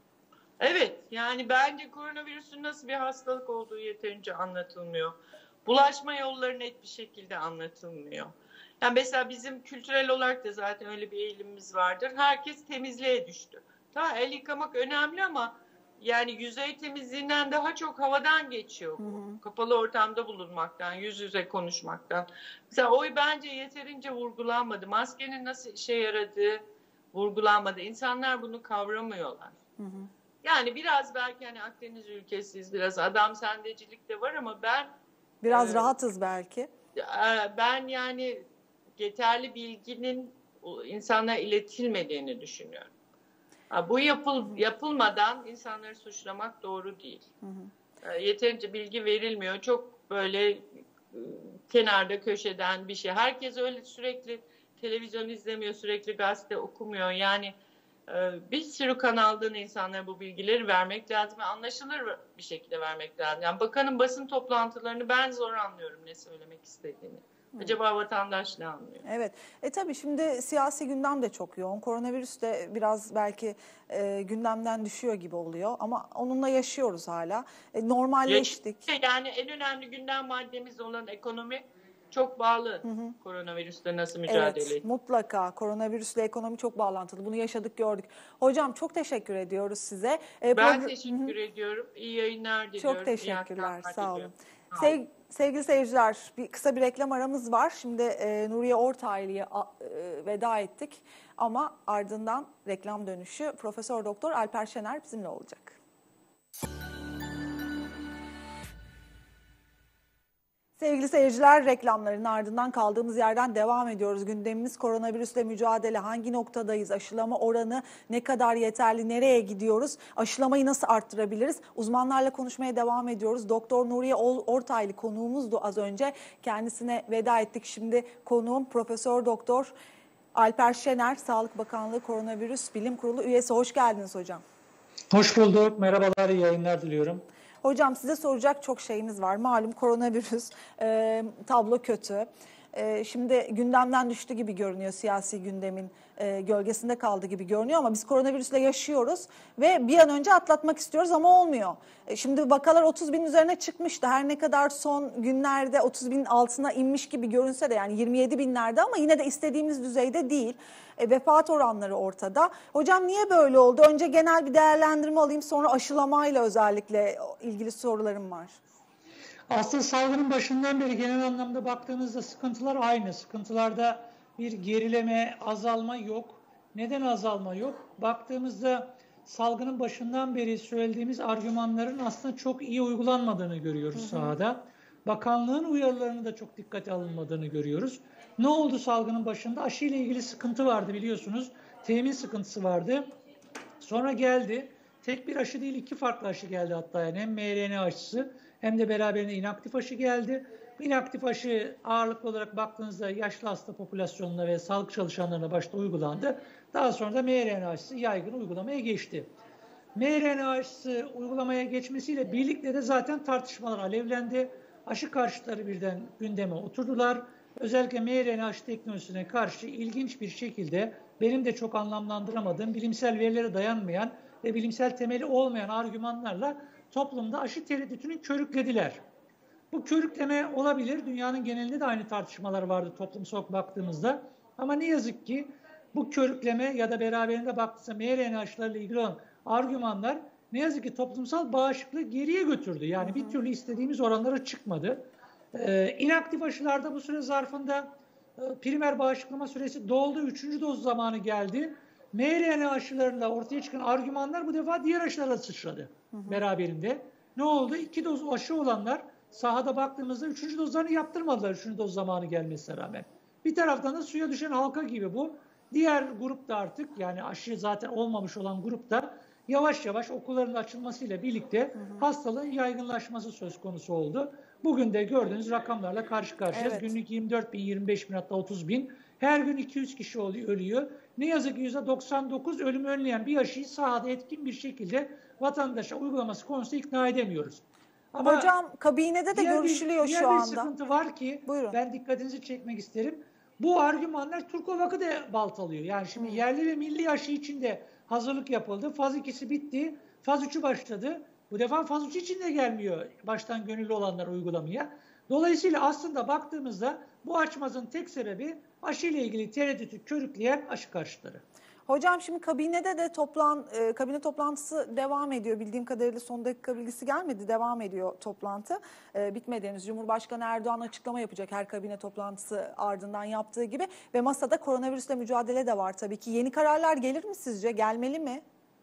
Evet, yani bence koronavirüsün nasıl bir hastalık olduğu yeterince anlatılmıyor. Bulaşma yolları net bir şekilde anlatılmıyor. Yani mesela bizim kültürel olarak da zaten öyle bir eğilimimiz vardır. Herkes temizliğe düştü. Tamam, el yıkamak önemli ama yani yüzey temizliğinden daha çok havadan geçiyor bu. Kapalı ortamda bulunmaktan, yüz yüze konuşmaktan. Mesela o bence yeterince vurgulanmadı. Maskenin nasıl işe yaradığı vurgulanmadı. İnsanlar bunu kavramıyorlar. Yani biraz belki hani Akdeniz ülkesiyiz, biraz adam sendecilik de var ama biraz rahatız belki. Ben yani yeterli bilginin insanlara iletilmediğini düşünüyorum. Bu yapılmadan insanları suçlamak doğru değil. Yeterince bilgi verilmiyor. Çok böyle kenarda köşeden bir şey. Herkes öyle sürekli televizyon izlemiyor, sürekli gazete okumuyor. Yani bir sürü kanaldan insanlara bu bilgileri vermek lazım ve anlaşılır bir şekilde vermek lazım. Yani bakanın basın toplantılarını ben zor anlıyorum ne söylemek istediğini. Acaba vatandaş ne anlıyor? Evet. Tabii şimdi siyasi gündem de çok yoğun. Koronavirüs de biraz belki gündemden düşüyor gibi oluyor ama onunla yaşıyoruz hala. Normalleştik. Yani en önemli gündem maddemiz olan ekonomi çok bağlı. Koronavirüsle nasıl mücadele Evet, mutlaka. Koronavirüsle ekonomi çok bağlantılı. Bunu yaşadık, gördük. Hocam çok teşekkür ediyoruz size. Ben teşekkür ediyorum. İyi yayınlar diliyorum. Çok teşekkürler. Sağ olun. Sağ Sevgili seyirciler, kısa bir reklam aramız var. Şimdi Nuriye Ortaylı'ya veda ettik. Ama ardından reklam dönüşü Profesör Doktor Alper Şener bizimle olacak. Sevgili seyirciler, reklamların ardından kaldığımız yerden devam ediyoruz. Gündemimiz koronavirüsle mücadele. Hangi noktadayız? Aşılama oranı ne kadar yeterli? Nereye gidiyoruz? Aşılamayı nasıl arttırabiliriz? Uzmanlarla konuşmaya devam ediyoruz. Doktor Nuriye Ortaylı konuğumuzdu az önce. Kendisine veda ettik. Şimdi konuğum Profesör Doktor Alper Şener, Sağlık Bakanlığı Koronavirüs Bilim Kurulu üyesi. Hoş geldiniz hocam. Hoş bulduk. Merhabalar, iyi yayınlar diliyorum. Hocam size soracak çok şeyimiz var. Malum koronavirüs, tablo kötü. Şimdi gündemden düştü gibi görünüyor, siyasi gündemin gölgesinde kaldı gibi görünüyor ama biz koronavirüsle yaşıyoruz ve bir an önce atlatmak istiyoruz ama olmuyor. Şimdi vakalar 30 bin üzerine çıkmıştı. Her ne kadar son günlerde 30 binin altına inmiş gibi görünse de, yani 27 binlerde, ama yine de istediğimiz düzeyde değil. Vefat oranları ortada. Hocam niye böyle oldu? Önce genel bir değerlendirme alayım, sonra aşılamayla özellikle ilgili sorularım var. Aslında salgının başından beri genel anlamda baktığımızda sıkıntılar aynı. Sıkıntılarda bir gerileme, azalma yok. Neden azalma yok? Baktığımızda salgının başından beri söylediğimiz argümanların aslında çok iyi uygulanmadığını görüyoruz sahada. Bakanlığın uyarılarını da çok dikkate alınmadığını görüyoruz. Ne oldu salgının başında? Aşı ile ilgili sıkıntı vardı biliyorsunuz. Temin sıkıntısı vardı. Sonra geldi. Tek bir aşı değil, 2 farklı aşı geldi hatta, yani hem mRNA aşısı hem de beraberinde inaktif aşı geldi. İnaktif aşı ağırlıklı olarak baktığınızda yaşlı hasta popülasyonuna ve sağlık çalışanlarına başta uygulandı. Daha sonra da mRNA aşısı yaygın uygulamaya geçti. mRNA aşısı uygulamaya geçmesiyle birlikte de zaten tartışmalar alevlendi. Aşı karşıtları birden gündeme oturdular. Özellikle mRNA aşı teknolojisine karşı ilginç bir şekilde benim de çok anlamlandıramadığım, bilimsel verilere dayanmayan ve bilimsel temeli olmayan argümanlarla toplumda aşı tereddütünü körüklediler. Bu körükleme olabilir. Dünyanın genelinde de aynı tartışmalar vardı toplumsal baktığımızda. Ama ne yazık ki bu körükleme ya da beraberinde baktığımızda mRNA aşılarıyla ilgili olan argümanlar ne yazık ki toplumsal bağışıklığı geriye götürdü. Yani bir türlü istediğimiz oranlara çıkmadı. İnaktif aşılarda bu süre zarfında primer bağışıklama süresi doldu. 3. doz zamanı geldi. mRNA aşılarında ortaya çıkan argümanlar bu defa diğer aşılara sıçradı beraberinde. Ne oldu? 2 doz aşı olanlar sahada baktığımızda 3. dozlarını yaptırmadılar 3. doz zamanı gelmesine rağmen. Bir taraftan da suya düşen halka gibi bu. Diğer grupta artık, yani aşı zaten olmamış olan grupta yavaş yavaş okulların açılmasıyla birlikte hastalığın yaygınlaşması söz konusu oldu. Bugün de gördüğünüz rakamlarla karşı karşıyayız. Evet. Günlük 24 bin, 25 bin, hatta 30 bin. Her gün 200 kişi ölüyor. Ne yazık ki %99 ölümü önleyen bir aşıyı sahada etkin bir şekilde vatandaşa uygulaması konusunda ikna edemiyoruz. Ama Hocam kabinede de görüşülüyor diğer şu bir anda. sıkıntı var ki Buyurun. ben dikkatinizi çekmek isterim. Bu argümanlar Türkovak'ı da baltalıyor. Yani şimdi yerli ve milli aşı için de hazırlık yapıldı. Faz 2'si bitti. Faz 3'ü başladı. Bu defa faz 3 için de gelmiyor baştan gönüllü olanlar uygulamaya. Dolayısıyla aslında baktığımızda bu açmazın tek sebebi aşı ile ilgili tereddütü körükleyen aşı karşıtları. Hocam şimdi kabinede de kabine toplantısı devam ediyor. Bildiğim kadarıyla son dakika bilgisi gelmedi. Devam ediyor toplantı. Bitmedi henüz. Cumhurbaşkanı Erdoğan açıklama yapacak her kabine toplantısı ardından yaptığı gibi. Ve masada koronavirüsle mücadele de var tabii ki. Yeni kararlar gelir mi sizce? Gelmeli mi?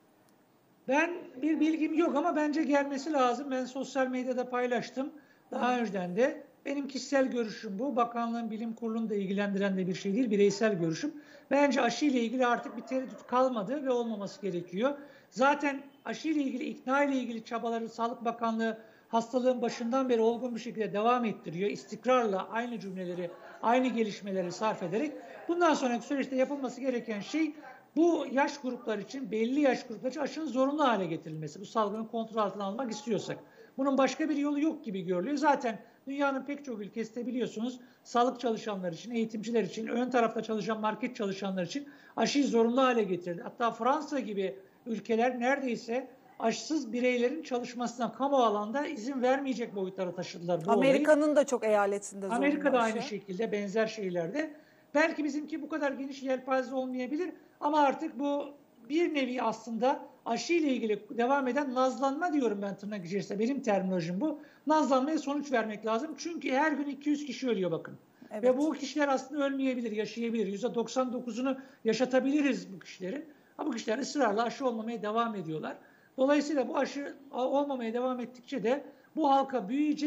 Ben bir bilgim yok ama bence gelmesi lazım. Ben sosyal medyada paylaştım. Daha önceden de benim kişisel görüşüm bu. Bakanlığın bilim kurulunu da ilgilendiren de bir şey değil. Bireysel görüşüm. Bence aşı ile ilgili artık bir tereddüt kalmadı ve olmaması gerekiyor. Zaten aşı ile ilgili, ikna ile ilgili çabaları Sağlık Bakanlığı hastalığın başından beri olgun bir şekilde devam ettiriyor. İstikrarla aynı cümleleri, aynı gelişmeleri sarf ederek. Bundan sonraki süreçte yapılması gereken şey, bu yaş grupları için, belli yaş grupları için aşının zorunlu hale getirilmesi. Bu salgının kontrol altına almak istiyorsak. Bunun başka bir yolu yok gibi görülüyor. Zaten dünyanın pek çok ülkesinde biliyorsunuz sağlık çalışanları için, eğitimciler için, ön tarafta çalışan market çalışanları için aşıyı zorunlu hale getirdi. Hatta Fransa gibi ülkeler neredeyse aşısız bireylerin çalışmasına kamu alanda izin vermeyecek boyutlara taşıdılar bu olayı. Amerika'nın da çok eyaletinde zorunlu Amerika'da aşı. aynı şekilde, benzer şeylerde. Belki bizimki bu kadar geniş yelpaze olmayabilir ama artık bu bir nevi aslında aşı ile ilgili devam eden nazlanma diyorum ben, tırnak içerisinde. Benim terminolojim bu. Nazlanmaya sonuç vermek lazım. Çünkü her gün 200 kişi ölüyor bakın. Evet. Ve bu kişiler aslında ölmeyebilir, yaşayabilir. %99'unu yaşatabiliriz bu kişilerin. Ama bu kişiler ısrarla aşı olmamaya devam ediyorlar. Dolayısıyla bu aşı olmamaya devam ettikçe de bu halka büyüyecek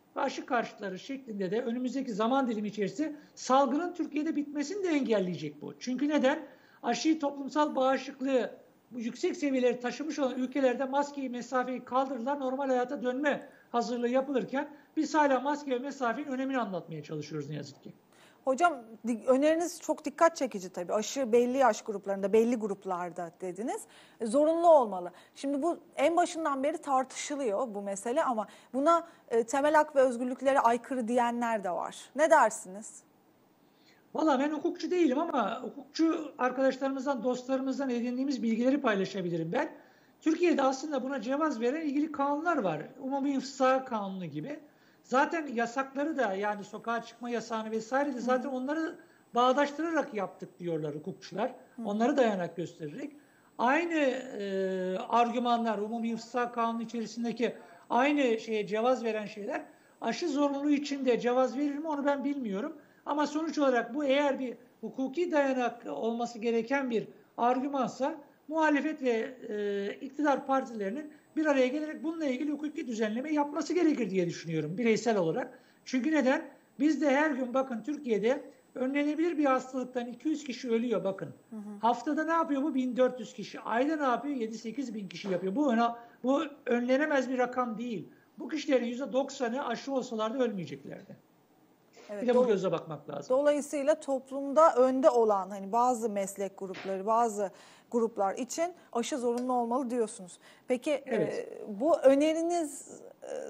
ve aşı karşıtları şeklinde de önümüzdeki zaman dilimi içerisinde salgının Türkiye'de bitmesini de engelleyecek bu. Çünkü neden? Aşıyı toplumsal bağışıklığı bu yüksek seviyeleri taşımış olan ülkelerde maskeyi, mesafeyi kaldırırlar. Normal hayata dönme hazırlığı yapılırken biz hala maske ve mesafenin önemini anlatmaya çalışıyoruz ne yazık ki. Hocam öneriniz çok dikkat çekici tabii. Aşı belli yaş gruplarında, belli gruplarda dediniz. Zorunlu olmalı. Şimdi bu en başından beri tartışılıyor bu mesele ama buna temel hak ve özgürlüklere aykırı diyenler de var. Ne dersiniz? Valla ben hukukçu değilim ama hukukçu arkadaşlarımızdan, dostlarımızdan edindiğimiz bilgileri paylaşabilirim ben. Türkiye'de aslında buna cevaz veren ilgili kanunlar var. Umumi İfsa Kanunu gibi. Zaten yasakları da yani sokağa çıkma yasağını vesaire de zaten onları bağdaştırarak yaptık diyorlar hukukçular. Onları dayanak göstererek. Aynı argümanlar Umumi İfsa Kanunu içerisindeki aynı şeye cevaz veren şeyler aşı zorunluluğu için de cevaz verir mi onu ben bilmiyorum. Ama sonuç olarak bu eğer bir hukuki dayanak olması gereken bir argümansa muhalefet ve iktidar partilerinin bir araya gelerek bununla ilgili hukuki düzenleme yapması gerekir diye düşünüyorum bireysel olarak. Çünkü neden? Biz de her gün bakın Türkiye'de önlenebilir bir hastalıktan 200 kişi ölüyor bakın. Haftada ne yapıyor bu? 1400 kişi. Ayda ne yapıyor? 7-8 bin kişi yapıyor. Bu önlenemez bir rakam değil. Bu kişilerin %90'ı aşı olsalardı ölmeyeceklerdi. Evet, Bir de bu göze bakmak lazım. Dolayısıyla toplumda önde olan hani bazı meslek grupları, bazı gruplar için aşı zorunlu olmalı diyorsunuz. Peki Evet. bu önerinizi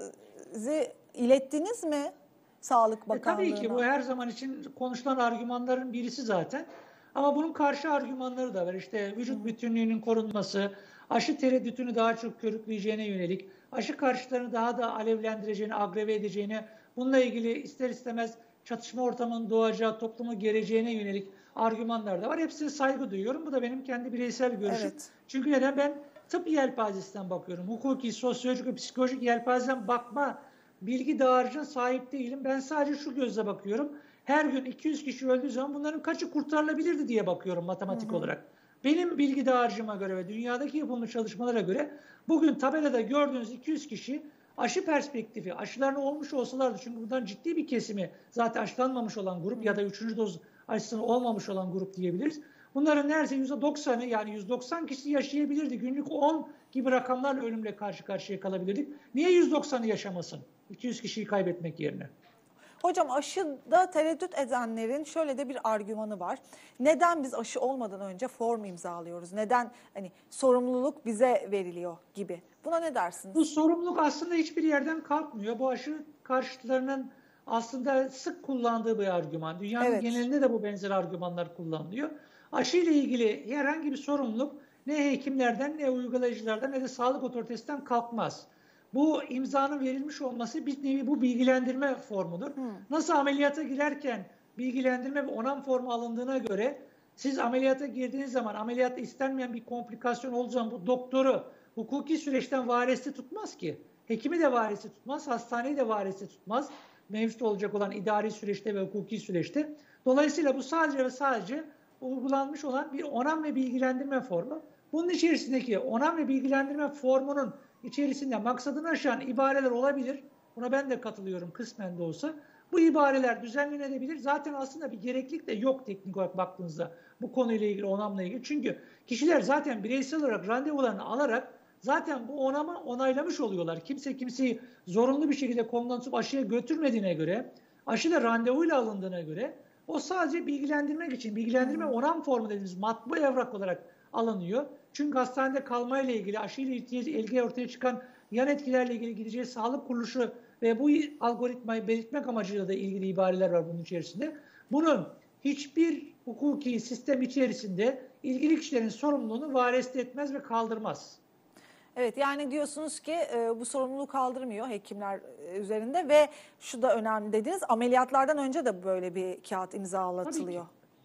ilettiniz mi Sağlık Bakanlığı'na? Tabii ki bu her zaman için konuşulan argümanların birisi zaten. Ama bunun karşı argümanları da var. İşte vücut bütünlüğünün korunması, aşı tereddütünü daha çok körükleyeceğine yönelik, aşı karşıtlarını daha da alevlendireceğini, agreve edeceğine, bununla ilgili ister istemez çatışma ortamının doğacağı, toplumu gereceğine yönelik argümanlar da var. Hepsine saygı duyuyorum. Bu da benim kendi bireysel görüşüm. Evet. Çünkü neden? Ben tıp yelpazesinden bakıyorum. Hukuki, sosyolojik ve psikolojik yelpazeden bakma bilgi dağarcığına sahip değilim. Ben sadece şu gözle bakıyorum. Her gün 200 kişi öldüğü zaman bunların kaçı kurtarılabilirdi diye bakıyorum matematik olarak. Benim bilgi dağarcığıma göre ve dünyadaki yapılmış çalışmalara göre bugün tabelada gördüğünüz 200 kişi aşı perspektifi, aşılarını olmuş olsalardı çünkü bundan ciddi bir kesimi zaten aşılanmamış olan grup ya da 3. doz aşısını olmamış olan grup diyebiliriz. Bunların neredeyse %90'ı yani 190 kişi yaşayabilirdi. Günlük 10 gibi rakamlarla ölümle karşı karşıya kalabilirdik. Niye 190'ı yaşamasın? 200 kişiyi kaybetmek yerine. Hocam aşıda tereddüt edenlerin şöyle de bir argümanı var. Neden biz aşı olmadan önce form imzalıyoruz? Neden hani sorumluluk bize veriliyor gibi? Buna ne dersiniz? Bu sorumluluk aslında hiçbir yerden kalkmıyor. Bu aşı karşıtlarının aslında sık kullandığı bir argüman. Dünyanın genelinde de bu benzer argümanlar kullanılıyor. Aşı ile ilgili herhangi bir sorumluluk ne hekimlerden ne uygulayıcılardan ne de sağlık otoritesinden kalkmaz. Bu imzanın verilmiş olması bir nevi bu bilgilendirme formudur. Nasıl ameliyata girerken bilgilendirme ve onam formu alındığına göre siz ameliyata girdiğiniz zaman ameliyatta istenmeyen bir komplikasyon olduğu zaman bu doktoru hukuki süreçten varisi tutmaz ki. Hekimi de varisi tutmaz, hastaneyi de varisi tutmaz. Mevcut olacak olan idari süreçte ve hukuki süreçte. Dolayısıyla bu sadece ve sadece uygulanmış olan bir onam ve bilgilendirme formu. Bunun içerisindeki onam ve bilgilendirme formunun içerisinde maksadını aşan ibareler olabilir. Buna ben de katılıyorum kısmen de olsa. Bu ibareler düzenlenebilir. Zaten aslında bir gereklilik de yok teknik olarak baktığınızda bu konuyla ilgili, onamla ilgili. Çünkü kişiler zaten bireysel olarak randevularını alarak zaten bu onamı onaylamış oluyorlar. Kimse kimseyi zorunlu bir şekilde konudan tutup aşıya götürmediğine göre, aşı da randevuyla alındığına göre o sadece bilgilendirmek için, bilgilendirme onam formu dediğimiz matbu evrak olarak alınıyor. Çünkü hastanede kalmayla ilgili, aşıyla ilgili ortaya çıkan yan etkilerle ilgili gideceği sağlık kuruluşu ve bu algoritmayı belirtmek amacıyla da ilgili ibareler var bunun içerisinde. Bunun hiçbir hukuki sistem içerisinde ilgili kişilerin sorumluluğunu vareste etmez ve kaldırmaz. Evet, yani diyorsunuz ki bu sorumluluğu kaldırmıyor hekimler üzerinde ve şu da önemli dediniz, ameliyatlardan önce de böyle bir kağıt imzalatılıyor.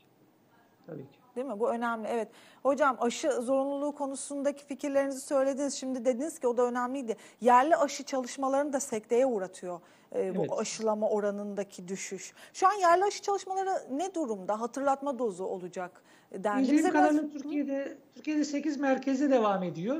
Tabii ki. Değil mi? Bu önemli. Evet. Hocam aşı zorunluluğu konusundaki fikirlerinizi söylediniz. Şimdi dediniz ki o da önemliydi. Yerli aşı çalışmalarını da sekteye uğratıyor bu aşılama oranındaki düşüş. Şu an yerli aşı çalışmaları ne durumda? Hatırlatma dozu olacak dendi. Bildiğim kadarıyla Türkiye'de 8 merkezde devam ediyor.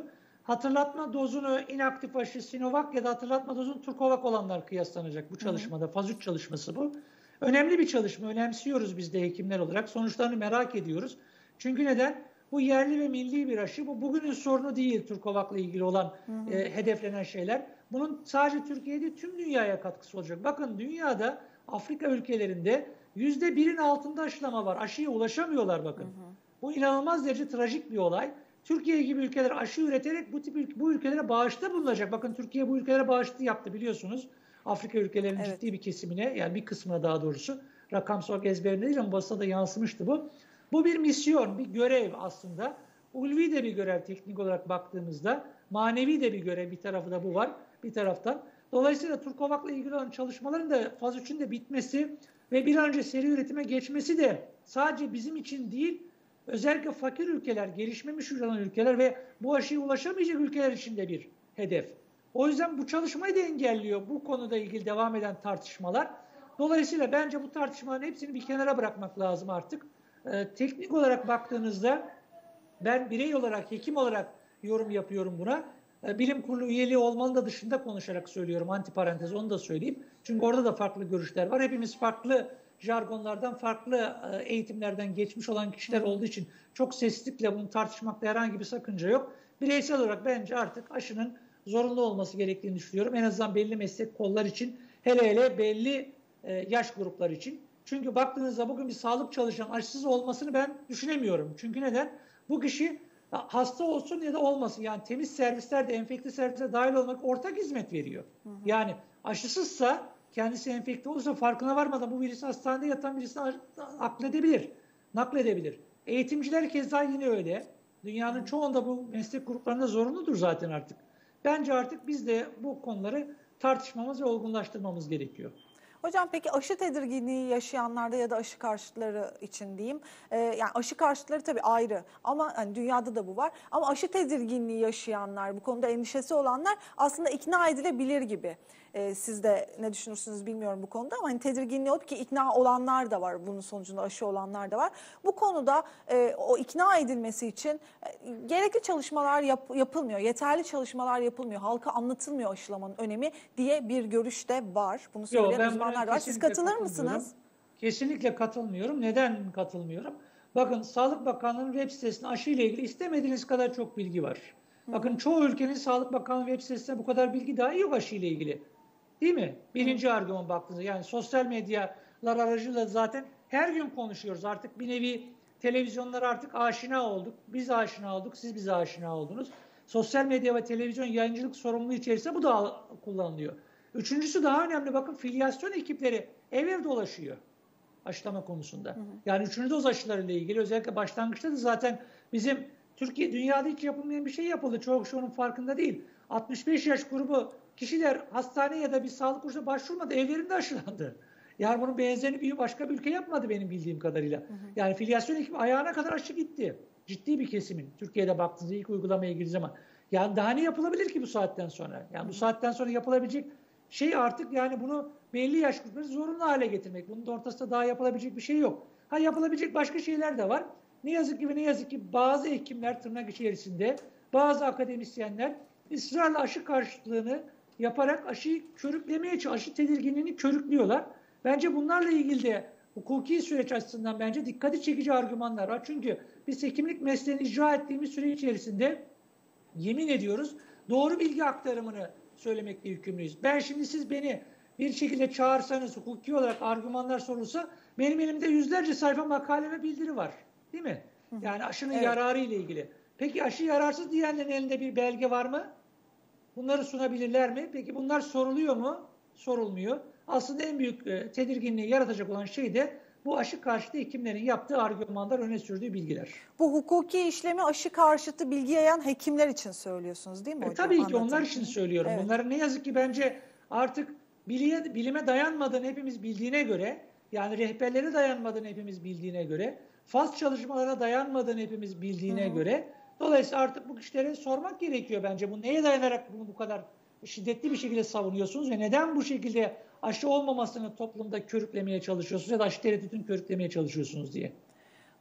hatırlatma dozunu inaktif aşı Sinovac ya da hatırlatma dozunu Turkovac olanlar kıyaslanacak bu çalışmada. Faz 3 çalışması bu. Önemli bir çalışma. Önemsiyoruz biz de hekimler olarak. Sonuçlarını merak ediyoruz. Çünkü neden? Bu yerli ve milli bir aşı. Bu bugünün sorunu değil Turkovac'la ilgili olan hedeflenen şeyler. Bunun sadece Türkiye'de tüm dünyaya katkısı olacak. Bakın dünyada Afrika ülkelerinde %1'in altında aşılama var. Aşıya ulaşamıyorlar bakın. Bu inanılmaz derece trajik bir olay. Türkiye gibi ülkeler aşı üreterek bu ülkelere bağışta bulunacak. Bakın Türkiye bu ülkelere bağıştı yaptı biliyorsunuz. Afrika ülkelerinin ciddi bir kesimine, yani bir kısmına daha doğrusu, rakamsal ezberinde değil ama basına da yansımıştı bu. Bu bir misyon, bir görev aslında. Ulvi de bir görev teknik olarak baktığımızda. Manevi de bir görev, bir tarafı da bu var bir taraftan. Dolayısıyla Turkovac'la ilgili olan çalışmaların da faz 3'ün de bitmesi ve bir an önce seri üretime geçmesi de sadece bizim için değil, özellikle fakir ülkeler, gelişmemiş olan ülkeler ve bu aşıya ulaşamayacak ülkeler için de bir hedef. O yüzden bu çalışmayı da engelliyor bu konuda ilgili devam eden tartışmalar. Dolayısıyla bence bu tartışmaların hepsini bir kenara bırakmak lazım artık. Teknik olarak baktığınızda ben birey olarak, hekim olarak yorum yapıyorum buna. Bilim kurulu üyeliği olmanın da dışında konuşarak söylüyorum. Antiparantez onu da söyleyeyim. Çünkü orada da farklı görüşler var. Hepimiz farklı jargonlardan, farklı eğitimlerden geçmiş olan kişiler olduğu için çok sessizlikle bunu tartışmakta herhangi bir sakınca yok. Bireysel olarak bence artık aşının zorunlu olması gerektiğini düşünüyorum. En azından belli meslek kollar için, hele belli yaş grupları için. Çünkü baktığınızda bugün bir sağlık çalışan aşısız olmasını ben düşünemiyorum. Çünkü neden? Bu kişi hasta olsun ya da olmasın. Yani temiz servislerde, enfekte servislere dahil olmak ortak hizmet veriyor. Yani aşısızsa kendisi enfekte olursa farkına varmadan bu birisi hastanede yatan birisini nakledebilir. Eğitimciler keza yine öyle. Dünyanın çoğunda bu meslek gruplarında zorunludur zaten artık. Bence artık biz de bu konuları tartışmamız ve olgunlaştırmamız gerekiyor. Hocam peki aşı tedirginliği yaşayanlarda ya da aşı karşıtları için diyeyim. Yani aşı karşıtları tabii ayrı ama hani dünyada da bu var. Ama aşı tedirginliği yaşayanlar, bu konuda endişesi olanlar aslında ikna edilebilir gibi. Siz de ne düşünürsünüz bilmiyorum bu konuda ama hani tedirginliği olup ki ikna olanlar da var. Bunun sonucunda aşı olanlar da var. Bu konuda o ikna edilmesi için gerekli çalışmalar yapılmıyor. Yeterli çalışmalar yapılmıyor. Halka anlatılmıyor aşılamanın önemi diye bir görüş de var. Bunu söyleyen uzmanlar da var. Siz katılır mısınız? Kesinlikle katılmıyorum. Neden katılmıyorum? Bakın Sağlık Bakanlığı'nın web sitesinde aşı ile ilgili istemediğiniz kadar çok bilgi var. Bakın çoğu ülkenin Sağlık Bakanlığı web sitesinde bu kadar bilgi dahi yok aşı ile ilgili. Değil mi? Birinci argüman baktığınızda. Yani sosyal medyalar aracılığıyla zaten her gün konuşuyoruz. Artık bir nevi televizyonlara artık aşina olduk. Biz aşina olduk, siz bize aşina oldunuz. Sosyal medya ve televizyon yayıncılık sorumluluğu içerisinde bu da kullanılıyor. Üçüncüsü daha önemli. Bakın filyasyon ekipleri ev dolaşıyor aşılama konusunda. Yani 3. doz aşılarıyla ilgili özellikle başlangıçta da zaten bizim Türkiye, dünyada hiç yapılmayan bir şey yapıldı. Çoğu şunun farkında değil. 65 yaş grubu kişiler hastaneye ya da bir sağlık kuruluşuna başvurmadı. Evlerinde aşılandı. Yani bunun benzerini bir başka bir ülke yapmadı benim bildiğim kadarıyla. Yani filyasyon ekibi ayağına kadar aşı gitti. Ciddi bir kesimin. Türkiye'de baktığınızda ilk uygulamaya girdiği zaman. Yani daha ne yapılabilir ki bu saatten sonra? Yani bu saatten sonra yapılabilecek şey artık yani bunu belli yaş grupları zorunlu hale getirmek. Bunun da ortasında daha yapılabilecek bir şey yok. Ha yapılabilecek başka şeyler de var. Ne yazık ki bazı hekimler tırnak içerisinde, bazı akademisyenler ısrarla aşı karşıtlığını yaparak aşıyı körüklemeye, aşı tedirginliğini körüklüyorlar. Bence bunlarla ilgili de hukuki süreç açısından bence dikkati çekici argümanlar var. Çünkü biz hekimlik mesleğini icra ettiğimiz süre içerisinde yemin ediyoruz doğru bilgi aktarımını söylemekle yükümlüyüz. Ben şimdi siz beni bir şekilde çağırsanız, hukuki olarak argümanlar sorulsa benim elimde yüzlerce sayfa makale ve bildiri var. Değil mi? Yani aşının yararı ile ilgili. Peki aşı yararsız diyenlerin elinde bir belge var mı? Bunları sunabilirler mi? Peki bunlar soruluyor mu? Sorulmuyor. Aslında en büyük tedirginliği yaratacak olan şey de bu aşı karşıtı hekimlerin yaptığı argümanlar, öne sürdüğü bilgiler. Bu hukuki işlemi aşı karşıtı bilgi yayan hekimler için söylüyorsunuz değil mi hocam? Tabii ki onlar için söylüyorum. Evet. Bunların ne yazık ki bence artık bilime dayanmadığını hepimiz bildiğine göre, yani rehberlere dayanmadığını hepimiz bildiğine göre, faz çalışmalara dayanmadığını hepimiz bildiğine göre, dolayısıyla artık bu kişilere sormak gerekiyor bence. Bu neye dayanarak bunu bu kadar şiddetli bir şekilde savunuyorsunuz ve neden bu şekilde aşı olmamasını toplumda körüklemeye çalışıyorsunuz ya da aşı tereddütünü körüklemeye çalışıyorsunuz diye.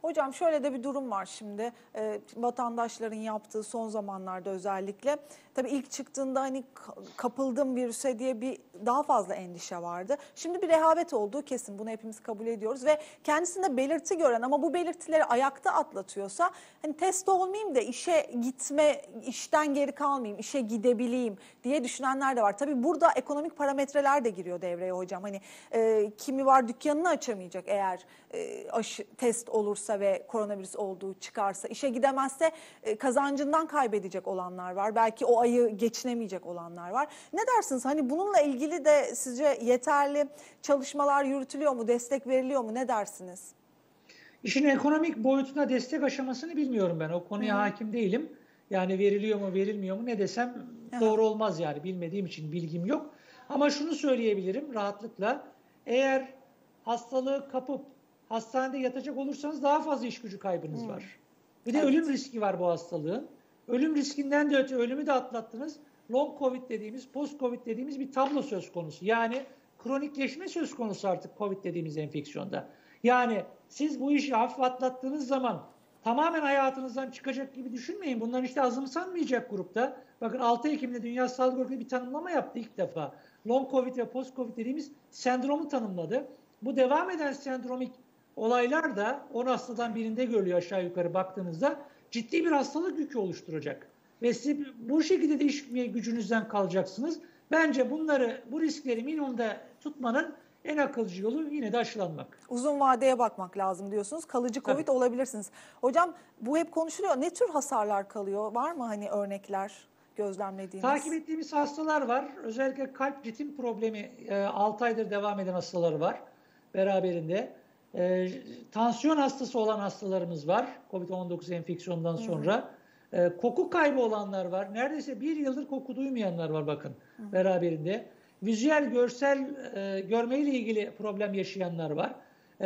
Hocam şöyle de bir durum var şimdi. Vatandaşların yaptığı son zamanlarda özellikle. Tabii ilk çıktığında hani kapıldım virüse diye bir daha fazla endişe vardı. Şimdi bir rehavet olduğu kesin, bunu hepimiz kabul ediyoruz ve kendisinde belirti gören ama bu belirtileri ayakta atlatıyorsa hani test olmayayım da işe gitme, işten geri kalmayayım, işe gidebileyim diye düşünenler de var. Tabii burada ekonomik parametreler de giriyor devreye hocam. Hani kimi var dükkanını açamayacak eğer test olursa ve koronavirüs olduğu çıkarsa, işe gidemezse kazancından kaybedecek olanlar var. Belki o ayı geçinemeyecek olanlar var. Ne dersiniz? Hani bununla ilgili de sizce yeterli çalışmalar yürütülüyor mu? Destek veriliyor mu? Ne dersiniz? İşin ekonomik boyutuna destek aşamasını bilmiyorum ben. O konuya hakim değilim. Yani veriliyor mu, verilmiyor mu ne desem doğru olmaz yani. Bilmediğim için bilgim yok. Ama şunu söyleyebilirim rahatlıkla. Eğer hastalığı kapıp hastanede yatacak olursanız daha fazla iş gücü kaybınız var. Bir de ölüm riski var bu hastalığın. Ölüm riskinden de öte ölümü de atlattınız. Long Covid dediğimiz, post Covid dediğimiz bir tablo söz konusu. Yani kronikleşme söz konusu artık Covid dediğimiz enfeksiyonda. Yani siz bu işi hafif atlattığınız zaman tamamen hayatınızdan çıkacak gibi düşünmeyin. Bunlar işte azımsanmayacak grupta. Bakın 6 Ekim'de Dünya Sağlık Örgütü bir tanımlama yaptı ilk defa. Long Covid ve Post Covid dediğimiz sendromu tanımladı. Bu devam eden sendromik olaylar da 10 hastadan birinde görülüyor aşağı yukarı baktığınızda. Ciddi bir hastalık yükü oluşturacak. Ve siz bu şekilde de iş gücünüzden kalacaksınız. Bence bu riskleri minimumda tutmanın en akılcı yolu yine de aşılanmak. Uzun vadeye bakmak lazım diyorsunuz. Kalıcı Covid olabilirsiniz. Hocam bu hep konuşuluyor. Ne tür hasarlar kalıyor? Var mı hani örnekler gözlemlediğiniz? Takip ettiğimiz hastalar var. Özellikle kalp ritim problemi 6 aydır devam eden hastalar var beraberinde. Tansiyon hastası olan hastalarımız var COVID-19 enfeksiyonundan sonra. Koku kaybı olanlar var. Neredeyse bir yıldır koku duymayanlar var bakın beraberinde. Vizüel, görsel görmeyle ilgili problem yaşayanlar var.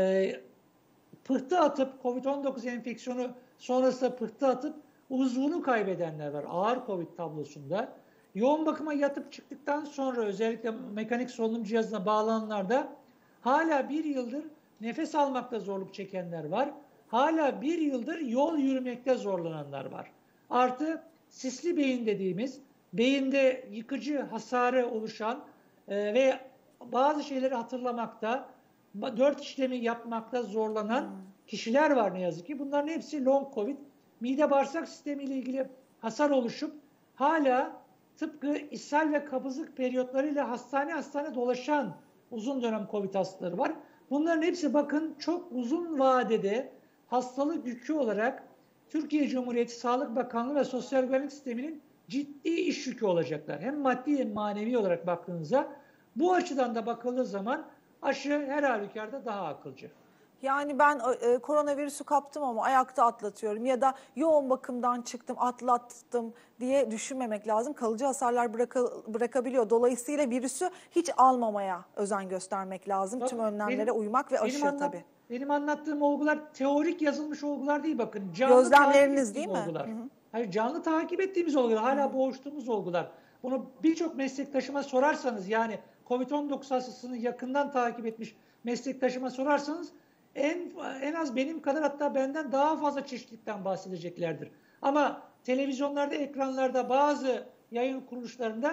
Pıhtı atıp COVID-19 enfeksiyonu sonrasında pıhtı atıp uzvunu kaybedenler var ağır COVID tablosunda. Yoğun bakıma yatıp çıktıktan sonra özellikle mekanik solunum cihazına bağlananlarda hala bir yıldır nefes almakta zorluk çekenler var. Hala bir yıldır yol yürümekte zorlananlar var. Artı sisli beyin dediğimiz beyinde yıkıcı hasarı oluşan ve bazı şeyleri hatırlamakta, 4 işlemi yapmakta zorlanan kişiler var ne yazık ki. Bunların hepsi long COVID. Mide bağırsak sistemi ile ilgili hasar oluşup hala tıpkı ishal ve kabızlık periyotlarıyla hastane dolaşan uzun dönem COVID hastaları var. Bunların hepsi bakın çok uzun vadede hastalık yükü olarak Türkiye Cumhuriyeti Sağlık Bakanlığı ve Sosyal Güvenlik Sistemi'nin ciddi iş yükü olacaklar. Hem maddi hem manevi olarak baktığınızda bu açıdan da bakıldığı zaman aşı her halükarda daha akılcı. Yani ben koronavirüsü kaptım ama ayakta atlatıyorum ya da yoğun bakımdan çıktım atlattım diye düşünmemek lazım. Kalıcı hasarlar bırakabiliyor. Dolayısıyla virüsü hiç almamaya özen göstermek lazım. Tüm önlemlere uymak ve aşı tabii. Benim anlattığım olgular teorik yazılmış olgular değil bakın. Canlı gözlemleriniz değil mi? Olgular. Hayır, canlı takip ettiğimiz olgular. Hala boğuştuğumuz olgular. Bunu birçok meslektaşıma sorarsanız yani COVID-19 hastasını yakından takip etmiş meslektaşıma sorarsanız en az benim kadar hatta benden daha fazla çeşitlilikten bahsedeceklerdir. Ama televizyonlarda, ekranlarda bazı yayın kuruluşlarında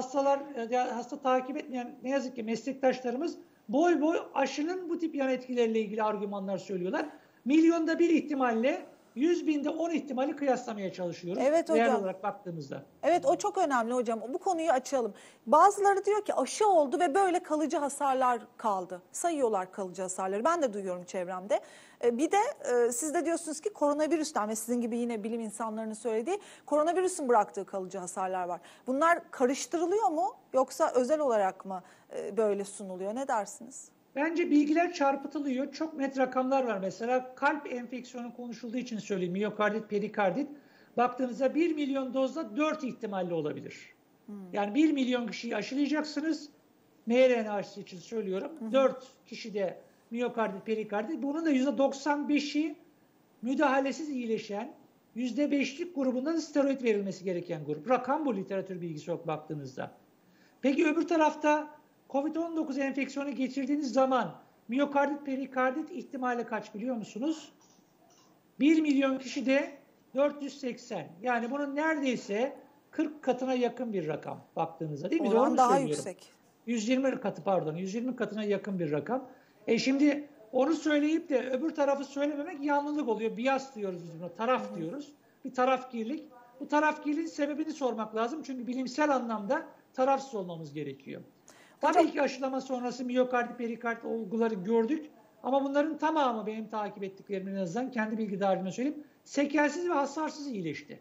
hasta takip etmeyen ne yazık ki meslektaşlarımız boy boy aşının bu tip yan etkileriyle ilgili argümanlar söylüyorlar. Milyonda bir ihtimalle 100 binde 10 ihtimali kıyaslamaya çalışıyoruz. Evet hocam. Değer olarak baktığımızda. Evet o çok önemli hocam. Bu konuyu açalım. Bazıları diyor ki aşı oldu ve böyle kalıcı hasarlar kaldı. Sayıyorlar kalıcı hasarları. Ben de duyuyorum çevremde. Bir de siz de diyorsunuz ki koronavirüsten ve sizin gibi yine bilim insanlarının söylediği koronavirüsün bıraktığı kalıcı hasarlar var. Bunlar karıştırılıyor mu yoksa özel olarak mı böyle sunuluyor? Ne dersiniz? Bence bilgiler çarpıtılıyor. Çok net rakamlar var. Mesela kalp enfeksiyonu konuşulduğu için söyleyeyim. Miyokardit, perikardit. Baktığınızda 1 milyon dozda 4 ihtimalle olabilir. Yani 1 milyon kişiyi aşılayacaksınız. mRNA aşısı için söylüyorum. 4 kişide miyokardit, perikardit. Bunun da %95'i müdahalesiz iyileşen, %5'lik grubunda da steroid verilmesi gereken grup. Rakam bu literatür bilgisi yok baktığınızda. Peki öbür tarafta COVID-19 enfeksiyonu geçirdiğiniz zaman miyokardit, perikardit ihtimali kaç biliyor musunuz? 1 milyon kişi de 480. Yani bunun neredeyse 40 katına yakın bir rakam baktığınızda, değil mi? Doğru Oran mu daha söylüyorum? yüksek. 120 katı, pardon, 120 katına yakın bir rakam. Şimdi onu söyleyip de öbür tarafı söylememek yanlılık oluyor. Bias diyoruz biz buna, taraf diyoruz. Bir tarafgirlik. Bu tarafgirliğin sebebini sormak lazım. Çünkü bilimsel anlamda tarafsız olmamız gerekiyor. Tabii ki aşılama sonrası miyokard, perikard olguları gördük. Ama bunların tamamı, benim takip ettiklerimin en azından kendi bilgi dahilinde söyleyeyim, sekelsiz ve hasarsız iyileşti.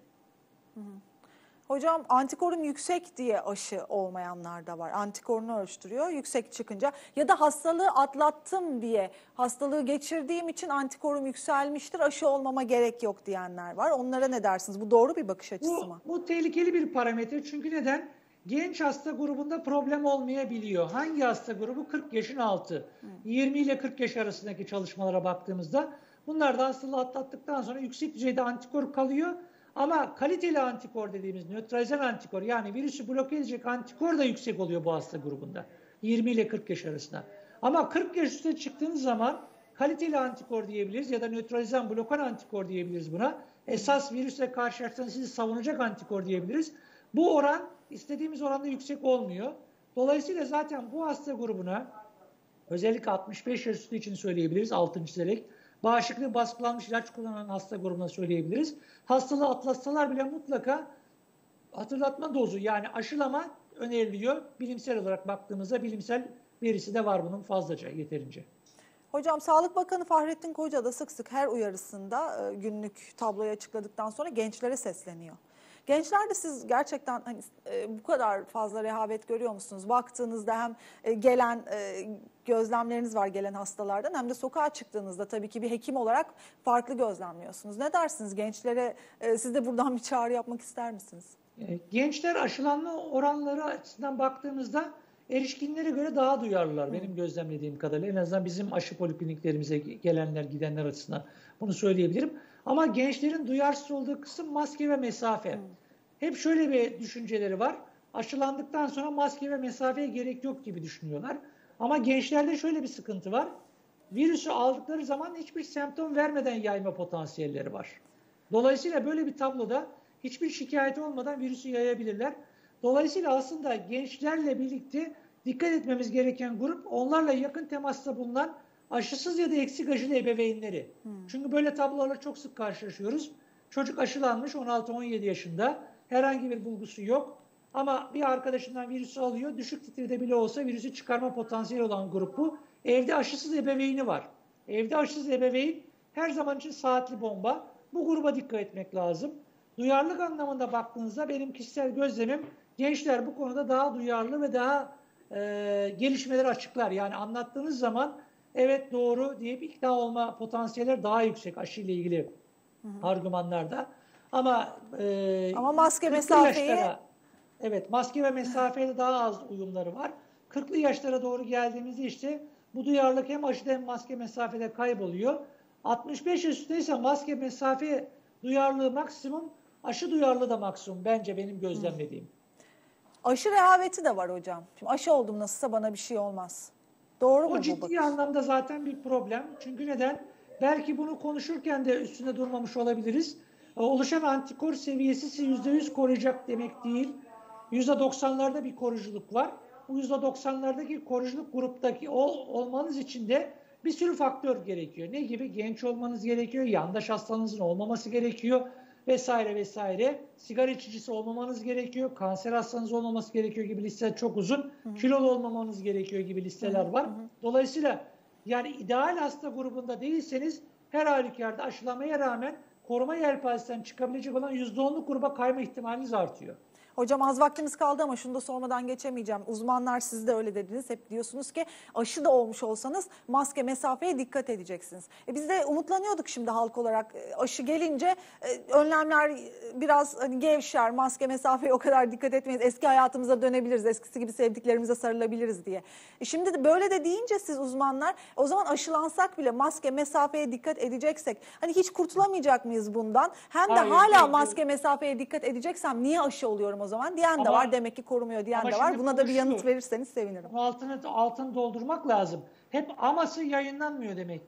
Hocam antikorum yüksek diye aşı olmayanlar da var. Antikorunu ölçtürüyor. Yüksek çıkınca ya da hastalığı atlattım diye, hastalığı geçirdiğim için antikorum yükselmiştir, aşı olmama gerek yok diyenler var. Onlara ne dersiniz? Bu doğru bir bakış açısı mı? Bu tehlikeli bir parametre. Çünkü neden? Genç hasta grubunda problem olmayabiliyor. Hangi hasta grubu? 40 yaşın altı. 20 ile 40 yaş arasındaki çalışmalara baktığımızda bunlar da hastalığı atlattıktan sonra yüksek düzeyde antikor kalıyor. Ama kaliteli antikor dediğimiz nötralizan antikor, yani virüsü bloke edecek antikor da yüksek oluyor bu hasta grubunda. 20 ile 40 yaş arasında. Ama 40 yaş üstüne çıktığınız zaman kaliteli antikor diyebiliriz ya da nötralizan blokan antikor diyebiliriz buna. Esas virüsle karşılaştığınız sizi savunacak antikor diyebiliriz. Bu oran istediğimiz oranda yüksek olmuyor. Dolayısıyla zaten bu hasta grubuna, özellikle 65 yaş üstü için söyleyebiliriz, altını çizerek, bağışıklığı baskılanmış ilaç kullanan hasta grubuna söyleyebiliriz. Hastalığı atlatsalar bile mutlaka hatırlatma dozu, yani aşılama öneriliyor. Bilimsel olarak baktığımızda bilimsel verisi de var bunun, fazlaca, yeterince. Hocam Sağlık Bakanı Fahrettin Koca da sık sık her uyarısında günlük tabloyu açıkladıktan sonra gençlere sesleniyor. Gençlerde siz gerçekten hani, bu kadar fazla rehavet görüyor musunuz? Baktığınızda hem gelen gözlemleriniz var gelen hastalardan, hem de sokağa çıktığınızda tabii ki bir hekim olarak farklı gözlemliyorsunuz. Ne dersiniz gençlere? Siz de buradan bir çağrı yapmak ister misiniz? Gençler aşılanma oranları açısından baktığımızda erişkinlere göre daha duyarlılar benim gözlemlediğim kadarıyla. En azından bizim aşı polikliniklerimize gelenler, gidenler açısından bunu söyleyebilirim. Ama gençlerin duyarsız olduğu kısım maske ve mesafe. Hep şöyle bir düşünceleri var. Aşılandıktan sonra maske ve mesafeye gerek yok gibi düşünüyorlar. Ama gençlerde şöyle bir sıkıntı var. Virüsü aldıkları zaman hiçbir semptom vermeden yayma potansiyelleri var. Dolayısıyla böyle bir tabloda hiçbir şikayet olmadan virüsü yayabilirler. Dolayısıyla aslında gençlerle birlikte dikkat etmemiz gereken grup, onlarla yakın temasta bulunan aşısız ya da eksik aşılı ebeveynleri. Çünkü böyle tablolarla çok sık karşılaşıyoruz. Çocuk aşılanmış, 16-17 yaşında, herhangi bir bulgusu yok. Ama bir arkadaşından virüsü alıyor, düşük titrede bile olsa virüsü çıkarma potansiyeli olan grup bu. Evde aşısız ebeveyni var. Evde aşısız ebeveyn her zaman için saatli bomba. Bu gruba dikkat etmek lazım. Duyarlılık anlamında baktığınızda benim kişisel gözlemim, gençler bu konuda daha duyarlı ve daha gelişmeleri açıklar. Yani anlattığınız zaman evet doğru deyip ikna olma potansiyelleri daha yüksek aşıyla ilgili argümanlarda. Ama maske mesafeyi... Evet, maske ve mesafeyle daha az uyumları var. 40'lı yaşlara doğru geldiğimizde işte bu duyarlılık hem aşıda hem maske mesafede kayboluyor. 65 yaş üstündeyse maske mesafe duyarlılığı maksimum, aşı duyarlılığı da maksimum bence, benim gözlemlediğim. Aşı rehaveti de var hocam. Şimdi aşı oldum, nasılsa bana bir şey olmaz. Doğru mu bu? O ciddi anlamda zaten bir problem. Çünkü neden? Belki bunu konuşurken de üstünde durmamış olabiliriz. Oluşan antikor seviyesi sizi %100 koruyacak demek değil. %90'larda bir koruyuculuk var. Bu %90'lardaki koruyuculuk gruptaki olmanız için de bir sürü faktör gerekiyor. Ne gibi? Genç olmanız gerekiyor, yandaş hastalığınızın olmaması gerekiyor vesaire vesaire. Sigara içicisi olmamanız gerekiyor, kanser hastanız olmaması gerekiyor gibi listeler çok uzun. Kilolu olmamanız gerekiyor gibi listeler var. Dolayısıyla yani ideal hasta grubunda değilseniz her halükarda aşılamaya rağmen koruma yelpazesinden çıkabilecek olan %10'luk gruba kayma ihtimaliniz artıyor. Hocam az vaktimiz kaldı ama şunu da sormadan geçemeyeceğim. Uzmanlar, siz de öyle dediniz. Hep diyorsunuz ki aşı da olmuş olsanız maske mesafeye dikkat edeceksiniz. Biz de umutlanıyorduk şimdi halk olarak. Aşı gelince önlemler biraz hani gevşer, maske mesafeye o kadar dikkat etmeyiz. Eski hayatımıza dönebiliriz, eskisi gibi sevdiklerimize sarılabiliriz diye. Şimdi de böyle de deyince siz uzmanlar, o zaman aşılansak bile maske mesafeye dikkat edeceksek hani hiç kurtulamayacak mıyız bundan? Hem de hala maske mesafeye dikkat edeceksem niye aşı oluyorum o zaman diyen de var, demek ki korumuyor diyen de var. Buna da bir yanıt verirseniz sevinirim. Altını doldurmak lazım. Hep aması yayınlanmıyor demek ki.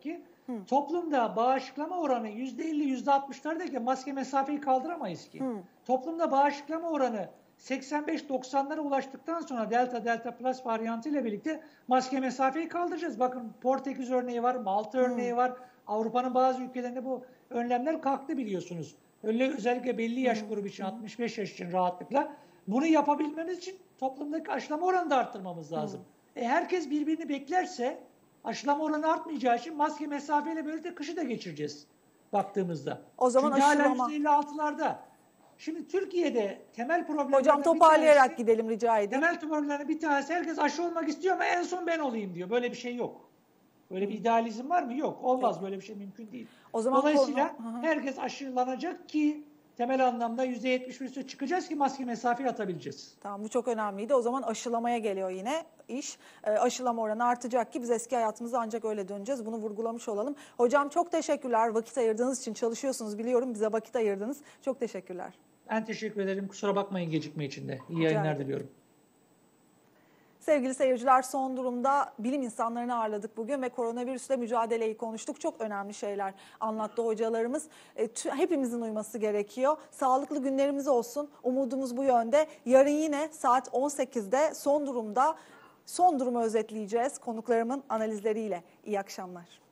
Toplumda bağışıklama oranı %50, %60'lardayken maske mesafeyi kaldıramayız ki. Toplumda bağışıklama oranı 85-90'lara ulaştıktan sonra Delta Plus varyantı ile birlikte maske mesafeyi kaldıracağız. Bakın Portekiz örneği var, Malta örneği var. Avrupa'nın bazı ülkelerinde bu önlemler kalktı biliyorsunuz. Özellikle belli yaş grubu için, 65 yaş için rahatlıkla. Bunu yapabilmemiz için toplumdaki aşılama oranını da arttırmamız lazım. Herkes birbirini beklerse aşılama oranı artmayacağı için maske mesafeyle birlikte kışı da geçireceğiz baktığımızda. O zaman çünkü aşılama... hala %56'larda. Şimdi Türkiye'de temel problemlerden Hocam toparlayarak gidelim rica edeyim. Temel problemlerden bir tanesi herkes aşı olmak istiyor ama en son ben olayım diyor. Böyle bir şey yok. Böyle bir idealizm var mı? Yok. Olmaz. Böyle bir şey mümkün değil. O zaman Dolayısıyla herkes aşılanacak ki temel anlamda %71'e çıkacağız ki maske mesafeyi atabileceğiz. Tamam, bu çok önemliydi. O zaman aşılamaya geliyor yine iş. Aşılama oranı artacak ki biz eski hayatımıza ancak öyle döneceğiz. Bunu vurgulamış olalım. Hocam çok teşekkürler. Vakit ayırdığınız için, çalışıyorsunuz biliyorum. Bize vakit ayırdınız. Çok teşekkürler. Ben teşekkür ederim. Kusura bakmayın gecikme için de. İyi yayınlar diliyorum. Sevgili seyirciler, son durumda bilim insanlarını ağırladık bugün ve koronavirüsle mücadeleyi konuştuk. Çok önemli şeyler anlattı hocalarımız. Hepimizin uyması gerekiyor. Sağlıklı günlerimiz olsun. Umudumuz bu yönde. Yarın yine saat 18'de son durumu özetleyeceğiz konuklarımın analizleriyle. İyi akşamlar.